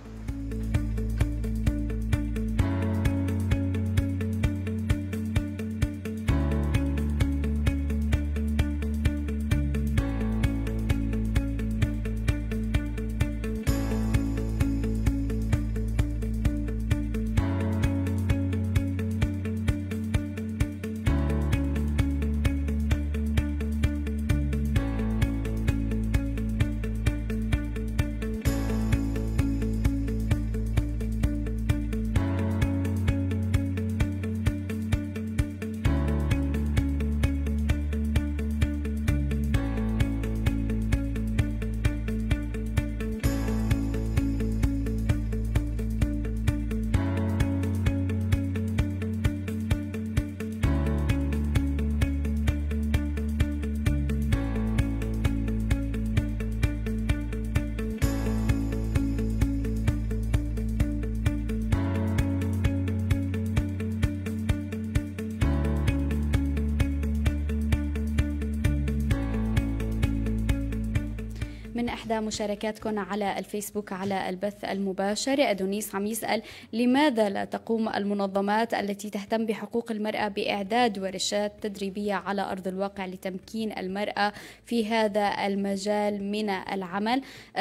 من إحدى مشاركاتكم على الفيسبوك على البث المباشر، أدونيس عم يسأل لماذا لا تقوم المنظمات التي تهتم بحقوق المرأة بإعداد ورشات تدريبية على أرض الواقع لتمكين المرأة في هذا المجال من العمل.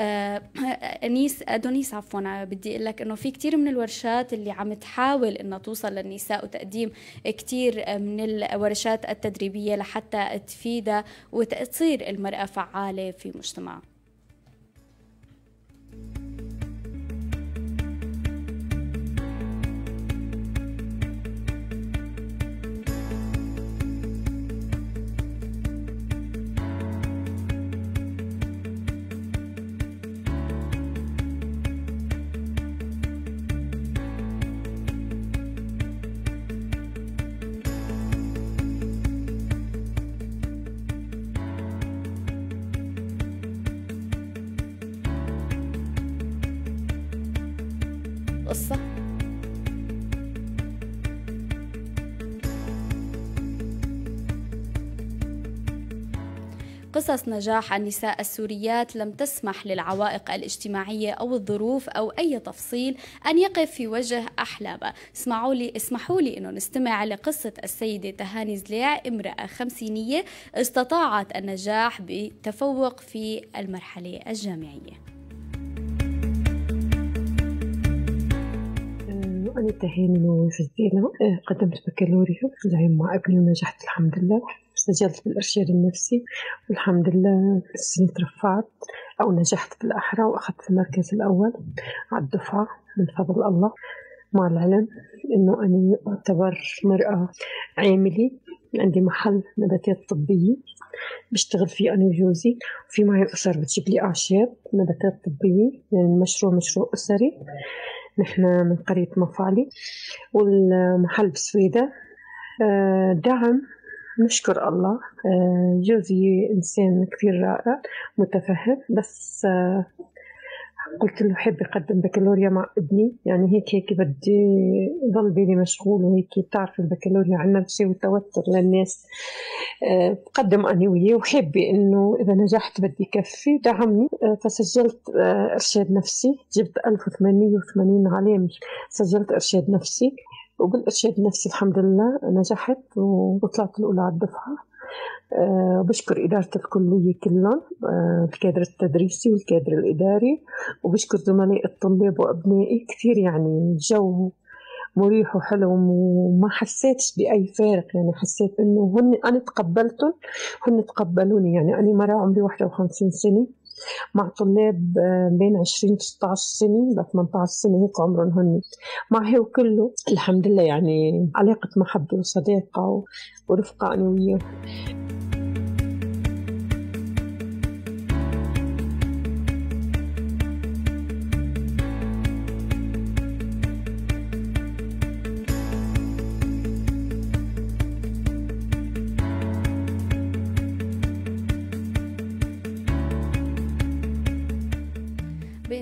أدونيس عفوا، بدي أقول لك أنه في كتير من الورشات اللي عم تحاول أنها توصل للنساء وتقديم كتير من الورشات التدريبية لحتى تفيدها وتصير المرأة فعالة في مجتمعها. قصة قصص نجاح النساء السوريات لم تسمح للعوائق الاجتماعية أو الظروف أو أي تفصيل أن يقف في وجه أحلامها. اسمحوا لي أنه نستمع لقصة السيدة تهاني زليع، امرأة خمسينية استطاعت النجاح بتفوق في المرحلة الجامعية. أنا تهاني نووي فزيلة، قدمت بكالوريا العلم مع ابني ونجحت الحمد لله. سجلت بالإرشاد النفسي والحمد لله السنة ترفعت أو نجحت بالأحرى وأخذت المركز الأول على الدفعة من فضل الله، مع العلم إنه أنا أعتبر مرأة عاملة، عندي محل نباتات طبية بشتغل فيه أنا وجوزي، وفي معي الأسر بتجيب لي أعشاب نباتات طبية، يعني مشروع أسري. نحن من قرية مفعلي والمحل بسويدة. دعم نشكر الله. جوزي إنسان كثير رائع متفهم، بس قلت له حب يقدم بكالوريا مع ابني، يعني هيك بدي ضل بالي مشغول، وهيك بتعرف البكالوريا عنا بشيء وتوتر للناس. بقدم أنا وياه وحبي إنه إذا نجحت بدي كفي. دعمني فسجلت إرشاد نفسي، جبت 1880 علامة. سجلت إرشاد نفسي وبالإرشاد النفسي الحمد لله نجحت وطلعت الأولى على الدفعة. بشكر إدارة الكلية كلهم، الكادر التدريسي والكادر الإداري، وبشكر زملاء الطلاب وأبنائي كثير. يعني جو مريح وحلو وما حسيتش بأي فارق، يعني حسيت إنه أنا تقبلتهم هن تقبلوني. يعني أنا مرة عمري 51 سنة مع طلاب بين 20-16 سنة ل 18 سنة هيك عمرهم هن معي، وكله الحمد لله يعني علاقة محبة وصداقة ورفقة أنا وياه.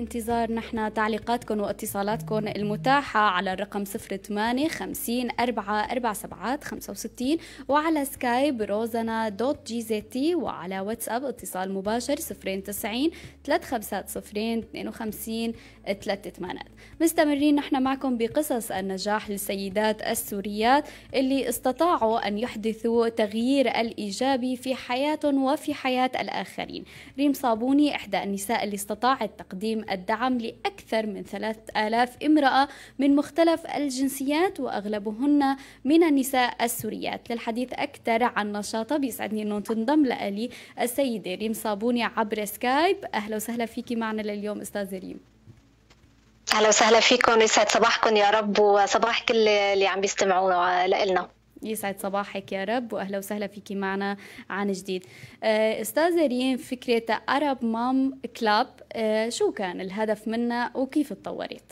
بانتظار نحن تعليقاتكم واتصالاتكم المتاحة على الرقم 08 50 447 65 وعلى سكايب rozana.gzt وعلى واتساب اتصال مباشر 090 350 52 38. مستمرين نحن معكم بقصص النجاح للسيدات السوريات اللي استطاعوا أن يحدثوا تغيير الإيجابي في حياتهم وفي حياة الآخرين. ريم صابوني إحدى النساء اللي استطاعت تقديم الدعم لأكثر من 3000 امرأة من مختلف الجنسيات وأغلبهن من النساء السوريات. للحديث أكثر عن نشاطها بيسعدني أنه تنضم لي السيدة ريم صابوني عبر سكايب. أهلا وسهلا فيكي معنا لليوم أستاذة ريم. أهلا وسهلا فيكم، يسعد صباحكم يا رب وصباح كل اللي عم بيستمعونا لنا. يسعد صباحك يا رب وأهلا وسهلا فيكي معنا عن جديد. أستاذة ريم، فكرة Arab Mom Club شو كان الهدف منها وكيف تطورت؟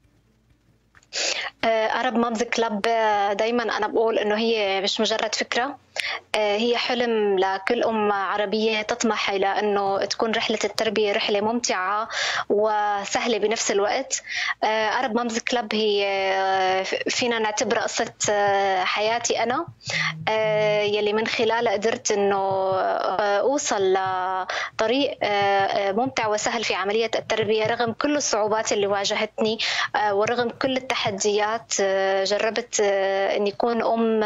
Arab Moms Club دايما أنا بقول إنه هي مش مجرد فكرة، هي حلم لكل أم عربية تطمح إلى أنه تكون رحلة التربية رحلة ممتعة وسهلة بنفس الوقت. Arab Moms Club هي فينا نعتبرها قصة حياتي أنا، يلي من خلالها قدرت أنه أوصل لطريق ممتع وسهل في عملية التربية رغم كل الصعوبات اللي واجهتني ورغم كل التحديات. جربت أن يكون أم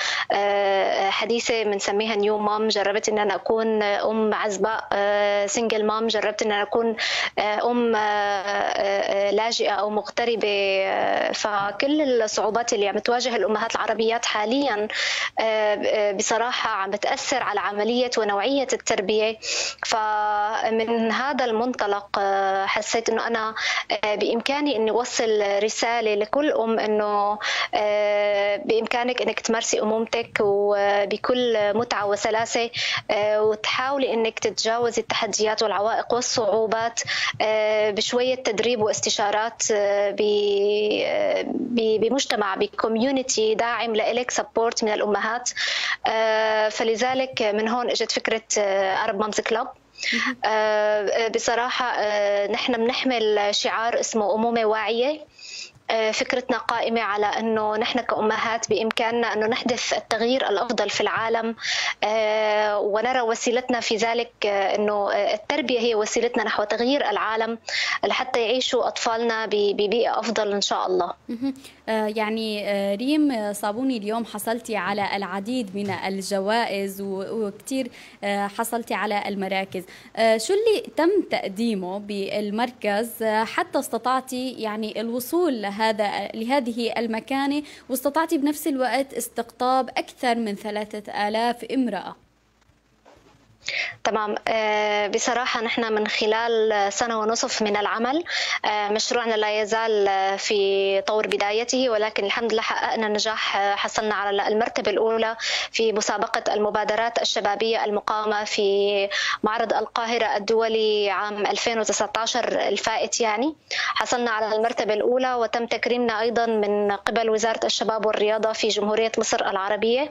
حديثة بنسميها نيو مام، جربت ان انا اكون ام عزباء سنجل مام، جربت ان انا اكون ام لاجئة او مغتربة. فكل الصعوبات اللي عم تواجه الامهات العربيات حاليا بصراحة عم بتأثر على عملية ونوعية التربية. فمن هذا المنطلق حسيت انه انا بامكاني اني اوصل رسالة لكل ام انه بامكانك انك تمارسي امومتك وبكل متعة وسلاسة وتحاولي انك تتجاوزي التحديات والعوائق والصعوبات بشوية تدريب واستشارات بمجتمع بكوميونيتي داعم لإلك، سبورت من الأمهات. فلذلك من هون اجت فكرة Arab Moms Club. بصراحة نحن بنحمل شعار اسمه أمومة واعية. فكرتنا قائمة على أنه نحن كأمهات بإمكاننا أنه نحدث التغيير الأفضل في العالم، ونرى وسيلتنا في ذلك أنه التربية هي وسيلتنا نحو تغيير العالم لحتى يعيشوا أطفالنا ببيئة أفضل إن شاء الله. يعني ريم صابوني، اليوم حصلتي على العديد من الجوائز وكتير حصلتي على المراكز. شو اللي تم تقديمه بالمركز حتى استطعتي يعني الوصول لهذه المكانة واستطعتي بنفس الوقت استقطاب أكثر من 3000 امرأة؟ تمام. بصراحة نحن من خلال سنة ونصف من العمل مشروعنا لا يزال في طور بدايته، ولكن الحمد لله حققنا نجاح. حصلنا على المرتبة الأولى في مسابقة المبادرات الشبابية المقامة في معرض القاهرة الدولي عام 2019 الفائت. يعني حصلنا على المرتبة الأولى وتم تكريمنا أيضا من قبل وزارة الشباب والرياضة في جمهورية مصر العربية.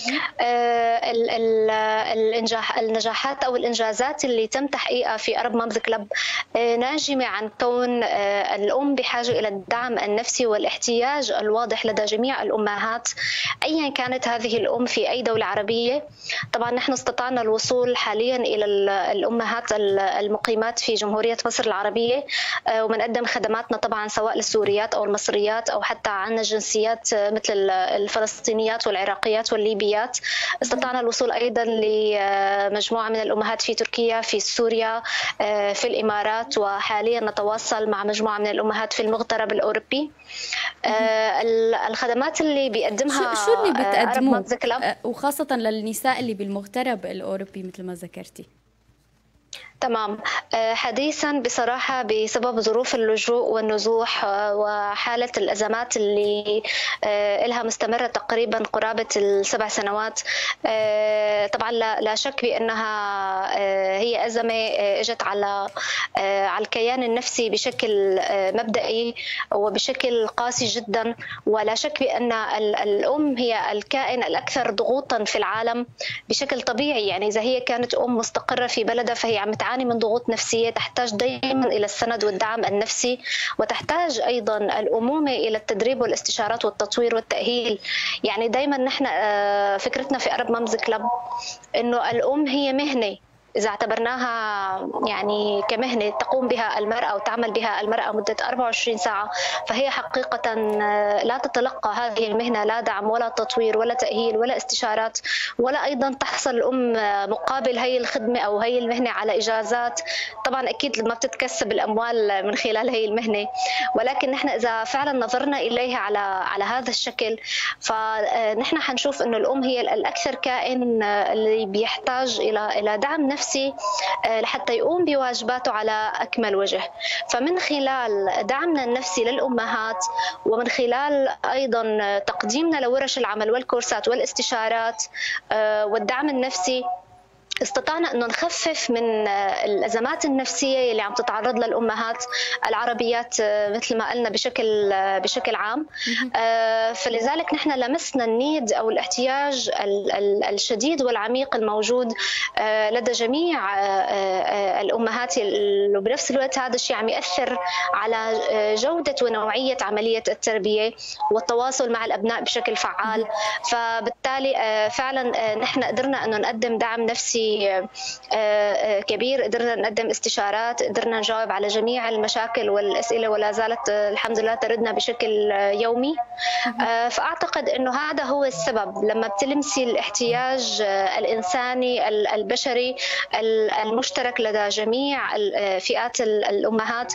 النجاحات أو الإنجازات اللي تم تحقيقها في Arab Moms Club ناجمة عن كون الأم بحاجة إلى الدعم النفسي والاحتياج الواضح لدى جميع الأمهات أيا كانت هذه الأم في أي دولة عربية. طبعا نحن استطعنا الوصول حاليا إلى الأمهات المقيمات في جمهورية مصر العربية، ومنقدم خدماتنا طبعا سواء للسوريات أو المصريات أو حتى عن جنسيات مثل الفلسطينيات والعراقيات والليبيات. استطعنا الوصول أيضا لمجموعة من الأمهات في تركيا، في سوريا، في الإمارات، وحاليا نتواصل مع مجموعة من الأمهات في المغترب الأوروبي. الخدمات اللي بيقدمها شو اللي بتقدموه وخاصة للنساء اللي بالمغترب الأوروبي مثل ما ذكرتي؟ تمام. حديثا بصراحة بسبب ظروف اللجوء والنزوح وحالة الأزمات اللي إلها مستمرة تقريبا قرابة 7 سنوات، طبعا لا شك بأنها هي أزمة إجت على الكيان النفسي بشكل مبدئي وبشكل قاسي جدا. ولا شك بأن الأم هي الكائن الأكثر ضغوطا في العالم بشكل طبيعي. يعني إذا هي كانت أم مستقرة في بلدها فهي عم تعاني من ضغوط نفسية تحتاج دائما إلى السند والدعم النفسي، وتحتاج أيضا الأمومة إلى التدريب والاستشارات والتطوير والتأهيل. يعني دائما نحن فكرتنا في أرب مامز كلاب إنه الأم هي مهنة، إذا اعتبرناها يعني كمهنة تقوم بها المرأة وتعمل بها المرأة مدة 24 ساعة، فهي حقيقة لا تتلقى هذه المهنة لا دعم ولا تطوير ولا تأهيل ولا استشارات، ولا أيضا تحصل الأم مقابل هي الخدمة أو هي المهنة على إجازات. طبعا أكيد ما بتتكسب الأموال من خلال هي المهنة، ولكن نحن إذا فعلا نظرنا إليها على هذا الشكل، فنحن حنشوف إنه الأم هي الأكثر كائن اللي بيحتاج إلى دعم نفسي لحتى يقوم بواجباته على أكمل وجه. فمن خلال دعمنا النفسي للأمهات، ومن خلال أيضا تقديمنا لورش العمل والكورسات والاستشارات والدعم النفسي، استطعنا أنه نخفف من الأزمات النفسية اللي عم تتعرض لها الأمهات العربيات مثل ما قلنا بشكل عام. فلذلك نحن لمسنا النيد أو الاحتياج الشديد والعميق الموجود لدى جميع الأمهات، وبنفس الوقت هذا الشيء عم يأثر على جودة ونوعية عملية التربية والتواصل مع الأبناء بشكل فعال. فبالتالي فعلا نحن قدرنا أنه نقدم دعم نفسي كبير، قدرنا نقدم استشارات، قدرنا نجاوب على جميع المشاكل والأسئلة، ولا زالت الحمد لله تردنا بشكل يومي. فأعتقد أنه هذا هو السبب، لما بتلمسي الاحتياج الإنساني البشري المشترك لدى جميع فئات الأمهات،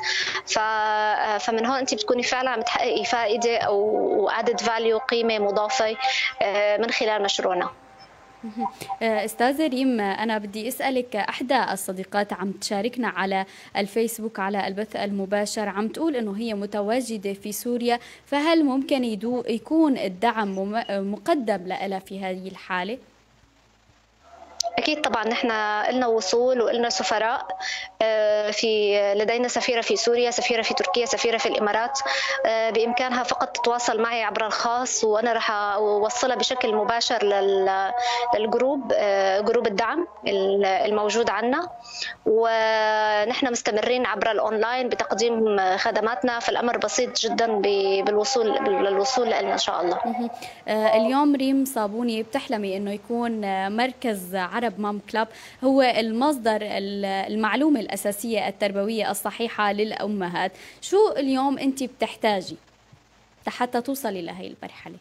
فمن هون أنت بتكوني فعلا عم تحققي فائدة أو added value، قيمة مضافة من خلال مشروعنا. أستاذة ريم، أنا بدي أسألك، أحدى الصديقات عم تشاركنا على الفيسبوك على البث المباشر عم تقول أنه هي متواجدة في سوريا، فهل ممكن يكون الدعم مقدم لها في هذه الحالة؟ أكيد طبعا نحن لنا وصول ولنا سفراء، لدينا سفيرة في سوريا، سفيرة في تركيا، سفيرة في الإمارات. بإمكانها فقط تتواصل معي عبر الخاص، وأنا رح أوصلها بشكل مباشر للجروب، جروب الدعم الموجود عنا. ونحن مستمرين عبر الأونلاين بتقديم خدماتنا، فالأمر بسيط جدا للوصول لنا إن شاء الله. اليوم ريم صابوني بتحلمي أنه يكون مركز عرب مام كلاب هو المصدر المعلومة الأساسية التربوية الصحيحة للأمهات. شو اليوم أنت بتحتاجي حتى توصلي لهي المرحلة؟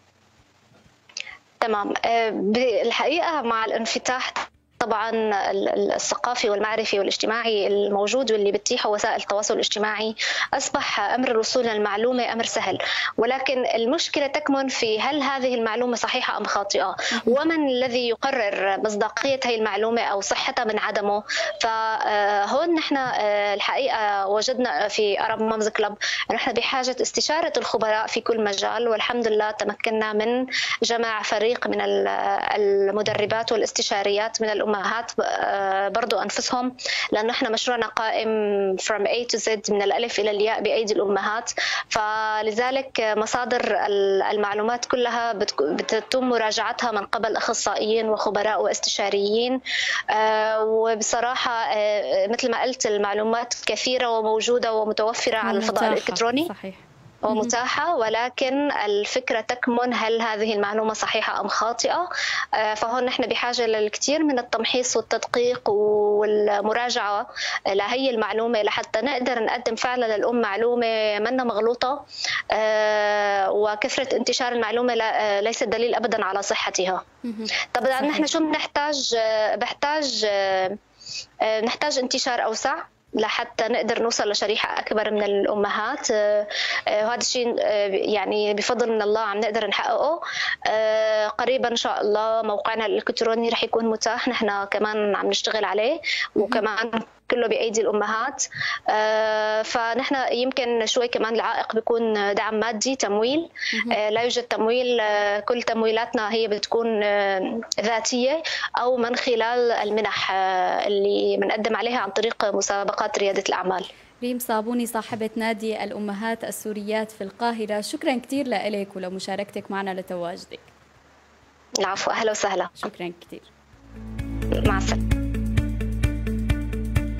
تمام. الحقيقة مع الانفتاح طبعا الثقافي والمعرفي والاجتماعي الموجود واللي بتتيحه وسائل التواصل الاجتماعي، أصبح أمر الوصول للمعلومة أمر سهل، ولكن المشكلة تكمن في هل هذه المعلومة صحيحة أم خاطئة، ومن الذي يقرر مصداقية هذه المعلومة أو صحتها من عدمه. فهون نحن الحقيقة وجدنا في أرب مامز كلاب نحن بحاجة استشارة الخبراء في كل مجال، والحمد لله تمكنا من جمع فريق من المدربات والاستشاريات من الأمهات برضو أنفسهم، لأنه إحنا مشروعنا قائم from A to Z من الألف إلى الياء بأيدي الأمهات. فلذلك مصادر المعلومات كلها بتتم مراجعتها من قبل أخصائيين وخبراء واستشاريين. وبصراحة مثل ما قلت المعلومات كثيرة وموجودة ومتوفرة على الفضاء الإلكتروني. صحيح. ومتاحة، ولكن الفكرة تكمن هل هذه المعلومة صحيحة أم خاطئة. فهون نحن بحاجة للكثير من التمحيص والتدقيق والمراجعة لهي المعلومة لحتى نقدر نقدم فعلا للأم معلومة منا مغلوطة. وكثرة انتشار المعلومة ليس دليل أبدا على صحتها. طبعا نحن شو نحتاج انتشار أوسع لحتى نقدر نوصل لشريحة أكبر من الأمهات، وهذا الشيء يعني بفضل من الله عم نقدر نحققه. قريبا إن شاء الله موقعنا الإلكتروني رح يكون متاح، نحن كمان عم نشتغل عليه، وكمان كله بأيدي الأمهات. فنحن يمكن شوي كمان العائق بيكون دعم مادي، تمويل. لا يوجد تمويل، كل تمويلاتنا هي بتكون ذاتية أو من خلال المنح اللي بنقدم عليها عن طريق مسابقات ريادة الأعمال. ريم صابوني صاحبة نادي الأمهات السوريات في القاهرة، شكرا كثير لك ولمشاركتك معنا لتواجدك. العفو، أهلا وسهلا. شكرا كثير. مع السلامة.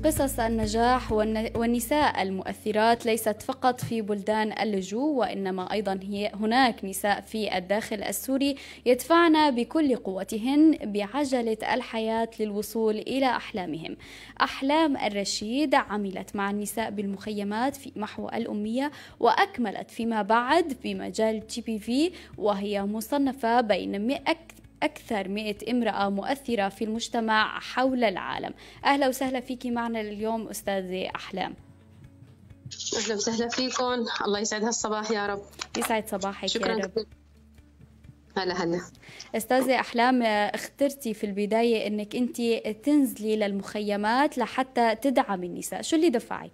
قصص النجاح والنساء المؤثرات ليست فقط في بلدان اللجوء، وإنما أيضا هناك نساء في الداخل السوري يدفعن بكل قوتهن بعجلة الحياة للوصول إلى أحلامهم. أحلام الرشيد عملت مع النساء بالمخيمات في محو الأمية، وأكملت فيما بعد بمجال GBV، وهي مصنفة بين أكثر 100 امرأة مؤثرة في المجتمع حول العالم. أهلا وسهلا فيك معنا اليوم أستاذة أحلام. أهلا وسهلا فيكم، الله يسعد هالصباح يا رب. يسعد صباحك. شكرا يا رب. هلا. أستاذة أحلام، اخترتي في البداية أنك أنت تنزلي للمخيمات لحتى تدعم النساء، شو اللي دفعك؟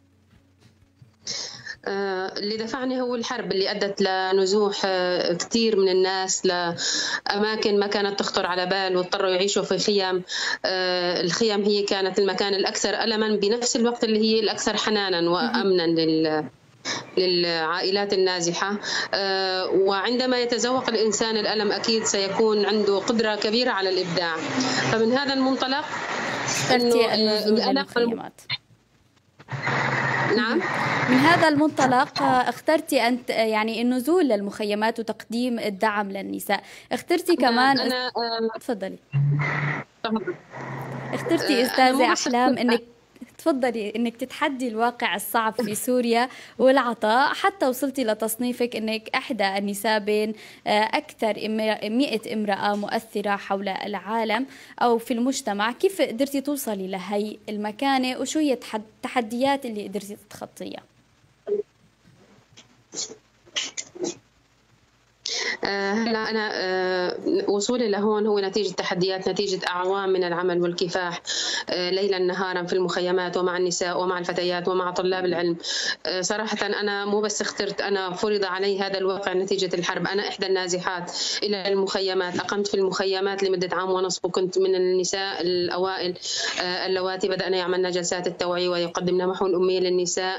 اللي دفعني هو الحرب اللي أدت لنزوح كثير من الناس لأماكن ما كانت تخطر على بال، واضطروا يعيشوا في خيام. الخيام هي كانت المكان الأكثر ألما، بنفس الوقت اللي هي الأكثر حنانا وأمنا للعائلات النازحة. وعندما يتذوق الإنسان الألم أكيد سيكون عنده قدرة كبيرة على الإبداع. فمن هذا المنطلق اخترتي النزول للمخيمات. نعم، من هذا المنطلق اخترتي أنت يعني النزول للمخيمات وتقديم الدعم للنساء. اخترتي كمان تفضلي. اخترتي أستاذة أحلام أنك تفضلي انك تتحدي الواقع الصعب في سوريا والعطاء، حتى وصلتي لتصنيفك انك احدى النساء بين اكثر 100 امرأة مؤثرة حول العالم او في المجتمع. كيف قدرتي توصلي لهي المكانة، وشو هي التحديات اللي قدرتي تتخطيها؟ هلا أنا وصولي لهون هو نتيجة تحديات، نتيجة أعوام من العمل والكفاح ليلا نهارا في المخيمات ومع النساء ومع الفتيات ومع طلاب العلم. صراحة أنا مو بس اخترت، أنا فرض علي هذا الواقع نتيجة الحرب. أنا إحدى النازحات إلى المخيمات، أقمت في المخيمات لمدة عام ونصف، وكنت من النساء الأوائل اللواتي بدأنا يعملنا جلسات التوعية ويقدمنا محو الأمية للنساء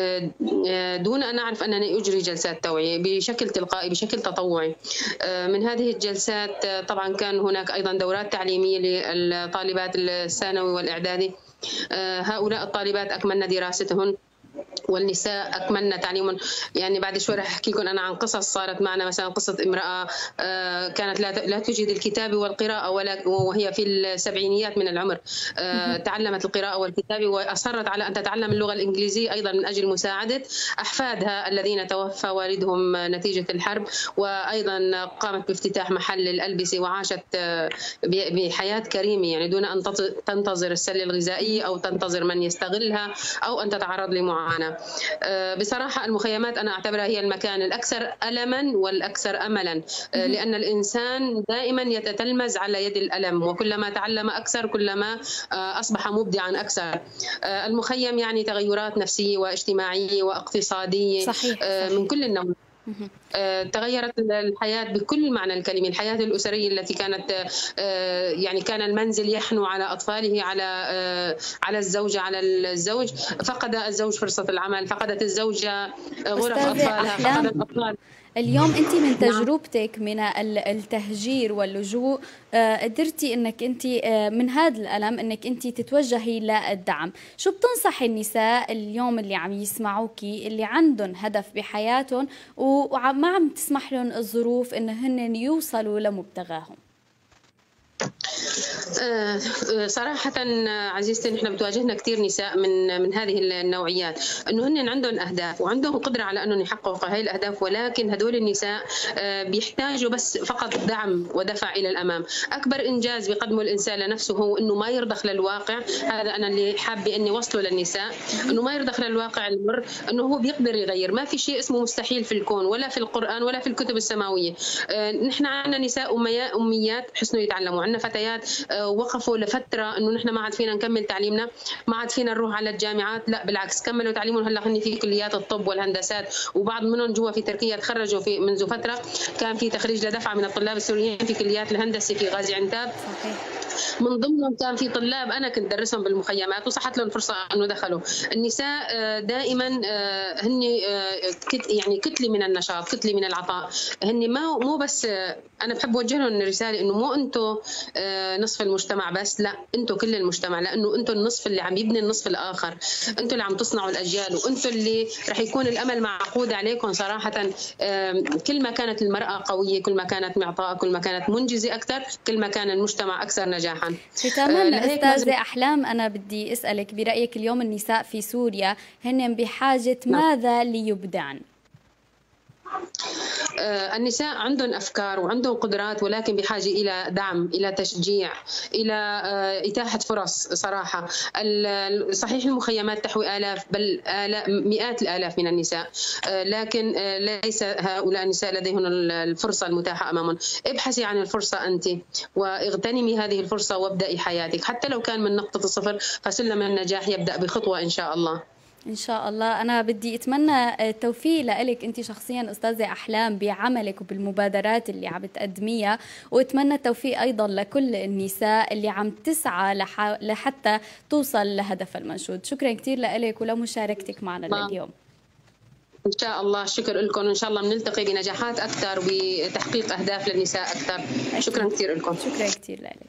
دون أن أعرف أنني أجري جلسات توعية بشكل تلقائي بشكل تطوعي. من هذه الجلسات طبعا كان هناك أيضا دورات تعليمية للطالبات الثانوي والإعدادي. هؤلاء الطالبات أكملنا دراستهن، والنساء أكملنا تعليمهم. يعني بعد شوي رح أحكي لكم أنا عن قصص صارت معنا، مثلا قصة امرأة كانت لا تجيد الكتابة والقراءة وهي في السبعينيات من العمر. تعلمت القراءة والكتابة وأصرت على أن تتعلم اللغة الإنجليزية أيضا من أجل مساعدة أحفادها الذين توفى والدهم نتيجة الحرب. وأيضا قامت بافتتاح محل للألبسة وعاشت بحياة كريمة، يعني دون أن تنتظر السلة الغذائية أو تنتظر من يستغلها أو أن تتعرض لمعاناة. بصراحة المخيمات أنا أعتبرها هي المكان الأكثر ألما والأكثر أملا، لأن الإنسان دائما يتتلمذ على يد الألم، وكلما تعلم أكثر كلما أصبح مبدعا أكثر. المخيم يعني تغيرات نفسية واجتماعية واقتصادية. صحيح. من كل النوع. تغيرت الحياة بكل معنى الكلمة. الحياة الأسرية التي كانت يعني كان المنزل يحنو على أطفاله، على الزوجة، على الزوج. فقد الزوج فرصة العمل، فقدت الزوجة غرف أطفالها، فقد الأطفال. اليوم أنت من تجربتك من التهجير واللجوء قدرتي أنك أنت من هذا الألم أنك أنت تتوجهي للدعم. شو بتنصحي النساء اليوم اللي عم يسمعوكي اللي عندهم هدف بحياتهم وما عم تسمح لهم الظروف أنهن يوصلوا لمبتغاهم؟ صراحة عزيزتي نحن بتواجهنا كثير نساء من هذه النوعيات، انه هن عندهم اهداف وعندهم قدرة على انهم يحققوا هاي الاهداف، ولكن هدول النساء بيحتاجوا بس فقط دعم ودفع الى الامام. اكبر انجاز بيقدمه الانسان لنفسه هو انه ما يرضخ للواقع. هذا انا اللي حابة اني وصله للنساء، انه ما يرضخ للواقع المر، انه هو بيقدر يغير. ما في شيء اسمه مستحيل في الكون ولا في القرآن ولا في الكتب السماوية. نحن عندنا نساء اميات حسنوا يتعلموا، عندنا فتيات وقفوا لفتره انه نحن ما عاد فينا نكمل تعليمنا، ما عاد فينا نروح على الجامعات، لا بالعكس كملوا تعليمهم. هلا هن في كليات الطب والهندسات، وبعض منهم جوا في تركيا تخرجوا في منذ فتره. كان في تخريج لدفعه من الطلاب السوريين في كليات الهندسه في غازي عنتاب. من ضمنهم كان في طلاب انا كنت درسهم بالمخيمات وصحت لهم فرصه انه دخلوا. النساء دائما هن يعني كتله من النشاط، كتله من العطاء. هن مو بس أنا بحب أوجه لهم رسالة إنه مو أنتم نصف المجتمع بس، لا أنتم كل المجتمع، لأنه أنتم النصف اللي عم يبني النصف الآخر، أنتم اللي عم تصنعوا الأجيال، وأنتم اللي رح يكون الأمل معقود عليكم صراحة. كل ما كانت المرأة قوية، كل ما كانت معطاءة، كل ما كانت منجزة أكثر، كل ما كان المجتمع أكثر نجاحا. ختاما أستاذة أحلام، أنا بدي أسألك برأيك اليوم النساء في سوريا هن بحاجة ماذا ليبدعن؟ النساء عندهم أفكار وعندهم قدرات، ولكن بحاجة إلى دعم، إلى تشجيع، إلى إتاحة فرص صراحة. صحيح المخيمات تحوي آلاف بل مئات الآلاف من النساء، لكن ليس هؤلاء النساء لديهم الفرصة المتاحة أمامهم. ابحثي عن الفرصة أنت واغتنمي هذه الفرصة وابدأي حياتك، حتى لو كان من نقطة الصفر فسلم النجاح يبدأ بخطوة إن شاء الله. إن شاء الله. أنا بدي أتمنى التوفيق لك أنت شخصيا أستاذة أحلام بعملك وبالمبادرات اللي عم تقدميها، وأتمنى التوفيق أيضا لكل النساء اللي عم تسعى لحتى توصل لهدف المنشود. شكرا كثير لك ولمشاركتك معنا اليوم. إن شاء الله شكر لكم، وإن شاء الله بنلتقي بنجاحات أكثر وبتحقيق أهداف للنساء أكثر. شكرا كثير لكم. شكرا كثير لك.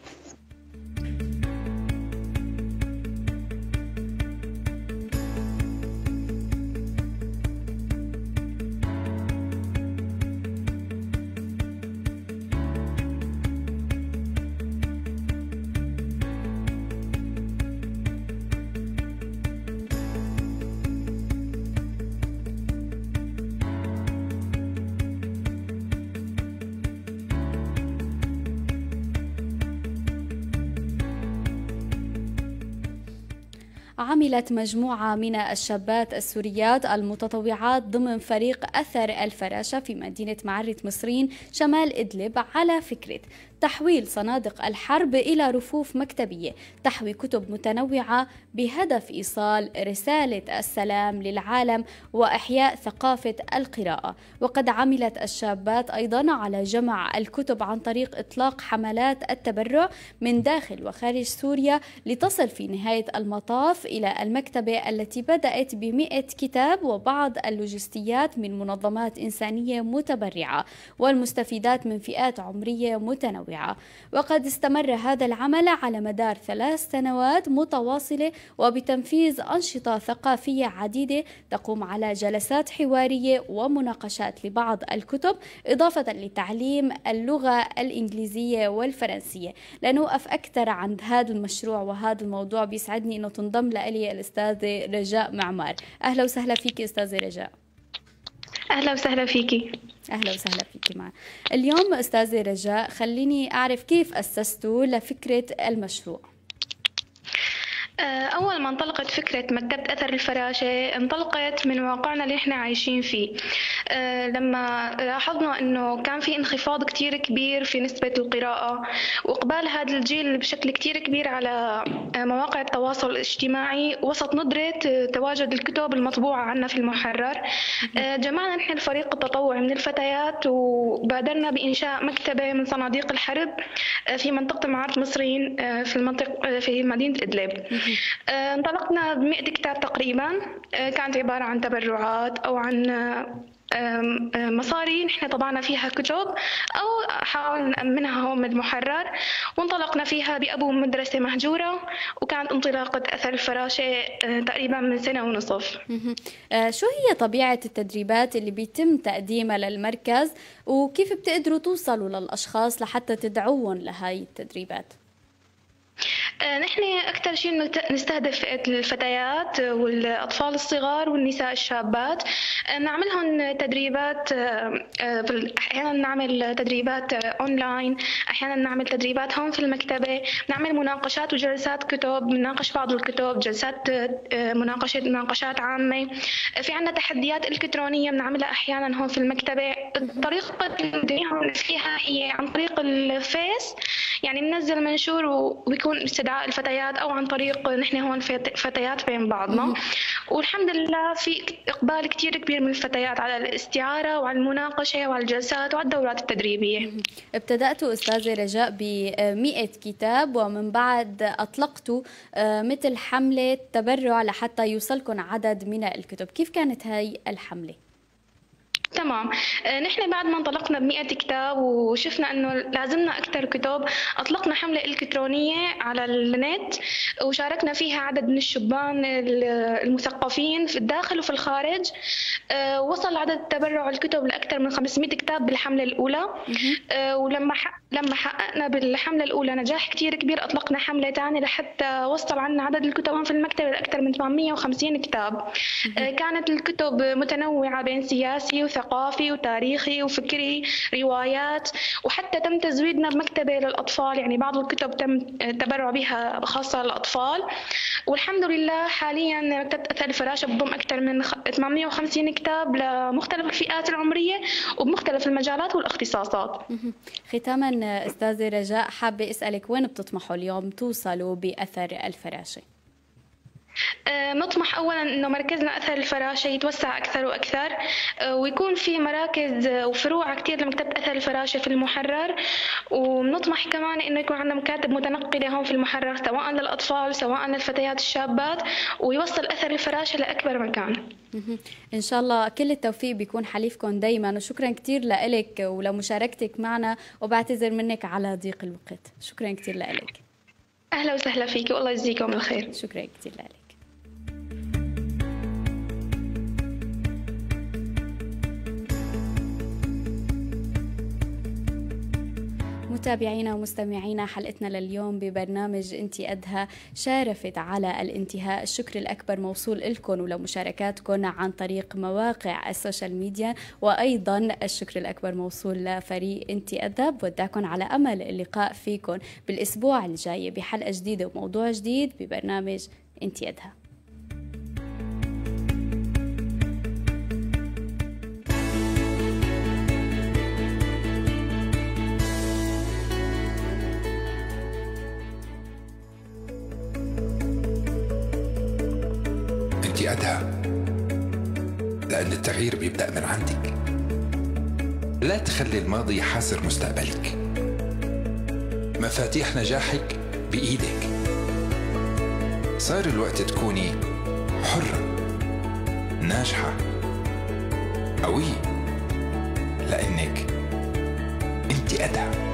عملت مجموعة من الشابات السوريات المتطوعات ضمن فريق أثر الفراشة في مدينة معرة مصرين شمال إدلب على فكرة تحويل صنادق الحرب إلى رفوف مكتبية تحوي كتب متنوعة بهدف إيصال رسالة السلام للعالم وإحياء ثقافة القراءة. وقد عملت الشابات أيضا على جمع الكتب عن طريق إطلاق حملات التبرع من داخل وخارج سوريا لتصل في نهاية المطاف إلى المكتبة التي بدأت ب100 كتاب وبعض اللوجستيات من منظمات إنسانية متبرعة والمستفيدات من فئات عمرية متنوعة. وقد استمر هذا العمل على مدار 3 سنوات متواصلة وبتنفيذ أنشطة ثقافية عديدة تقوم على جلسات حوارية ومناقشات لبعض الكتب إضافة لتعليم اللغة الإنجليزية والفرنسية. لنوقف أكثر عند هذا المشروع وهذا الموضوع بيسعدني أنه تنضم لي الأستاذة رجاء معمار. أهلا وسهلا فيك أستاذة رجاء. أهلا وسهلا فيكي. أهلا وسهلا فيكي معنا. اليوم أستاذة رجاء خليني أعرف كيف أسستوا لفكرة المشروع. أول ما انطلقت فكرة مكتبة أثر الفراشة انطلقت من واقعنا اللي احنا عايشين فيه. لما لاحظنا أنه كان في انخفاض كتير كبير في نسبة القراءة وإقبال هذا الجيل بشكل كتير كبير على مواقع التواصل الاجتماعي وسط ندرة تواجد الكتب المطبوعة عنا في المحرر، جمعنا نحن الفريق التطوعي من الفتيات وبادرنا بإنشاء مكتبة من صناديق الحرب في منطقة معرة مصرين في مدينة إدلب. انطلقنا ب100 كتاب تقريبا، كانت عبارة عن تبرعات أو عن مصاري نحن طبعنا فيها كتب أو حاولنا نأمنها هون من المحرر، وانطلقنا فيها بأبو مدرسة مهجورة، وكانت انطلاقة أثر الفراشة تقريبا من 1.5 سنة. شو هي طبيعة التدريبات اللي بيتم تقديمها للمركز وكيف بتقدروا توصلوا للأشخاص لحتى تدعوهم لهاي التدريبات؟ نحن أكثر شيء نستهدف الفتيات والأطفال الصغار والنساء الشابات، نعملهم تدريبات، أحيانا نعمل تدريبات أونلاين، أحيانا نعمل تدريبات هون في المكتبة، نعمل مناقشات وجلسات كتب، نناقش بعض الكتب، جلسات مناقشات عامة. في عنا تحديات إلكترونية بنعملها أحيانا هون في المكتبة. الطريقة اللي ندعيهم فيها هي عن طريق الفيس، يعني ننزل منشور وبيكون استدعاء الفتيات أو عن طريق نحن هون فتيات بين بعضنا، والحمد لله في إقبال كتير كبير من الفتيات على الاستعارة وعلى المناقشة وعلى الجلسات وعلى الدورات التدريبية. ابتدأتوا أستاذة رجاء ب100 كتاب ومن بعد أطلقتوا مثل حملة تبرع لحتى يوصلكم عدد من الكتب، كيف كانت هاي الحملة؟ تمام. نحن بعد ما انطلقنا ب100 كتاب وشفنا انه لازمنا اكثر كتب، اطلقنا حمله الكترونيه على النت وشاركنا فيها عدد من الشبان المثقفين في الداخل وفي الخارج. وصل عدد تبرع الكتب لاكثر من 500 كتاب بالحمله الاولى. ولما حققنا بالحمله الاولى نجاح كثير كبير، اطلقنا حمله ثانيه لحتى وصل عنا عدد الكتب في المكتبه لاكثر من 850 كتاب. كانت الكتب متنوعه بين سياسي وثقافي وتاريخي وفكري، روايات، وحتى تم تزويدنا بمكتبة للأطفال، يعني بعض الكتب تم تبرع بها خاصة للأطفال. والحمد لله حاليا مكتبة أثر الفراشة بتضم أكثر من 850 كتاب لمختلف الفئات العمرية وبمختلف المجالات والاختصاصات. ختاما أستاذة رجاء، حابة أسألك وين بتطمحوا اليوم توصلوا بأثر الفراشة؟ نطمح أولا أنه مركزنا أثر الفراشة يتوسع أكثر وأكثر، ويكون في مراكز وفروع كتير لمكتبة أثر الفراشة في المحرر. ونطمح كمان أنه يكون عندنا مكاتب متنقلة هون في المحرر، سواء للأطفال سواء للفتيات الشابات، ويوصل أثر الفراشة لأكبر مكان. إن شاء الله كل التوفيق بيكون حليفكم دايما، وشكرا كتير لإلك ولمشاركتك معنا، وبعتذر منك على ضيق الوقت. شكرا كتير لإلك. أهلا وسهلا فيك والله يجزيكم الخير. شكرا كتير لإلك. متابعينا ومستمعينا، حلقتنا لليوم ببرنامج انتي قدها شارفت على الانتهاء. الشكر الأكبر موصول لكم ولمشاركاتكم عن طريق مواقع السوشيال ميديا، وأيضا الشكر الأكبر موصول لفريق انتي قدها. بودعكم على أمل اللقاء فيكم بالأسبوع الجاي بحلقة جديدة وموضوع جديد ببرنامج انتي قدها. قدها، لأن التغيير بيبدأ من عندك. لا تخلي الماضي يحاصر مستقبلك. مفاتيح نجاحك بإيدك. صار الوقت تكوني حرة، ناجحة، قوية، لأنك انت قدها.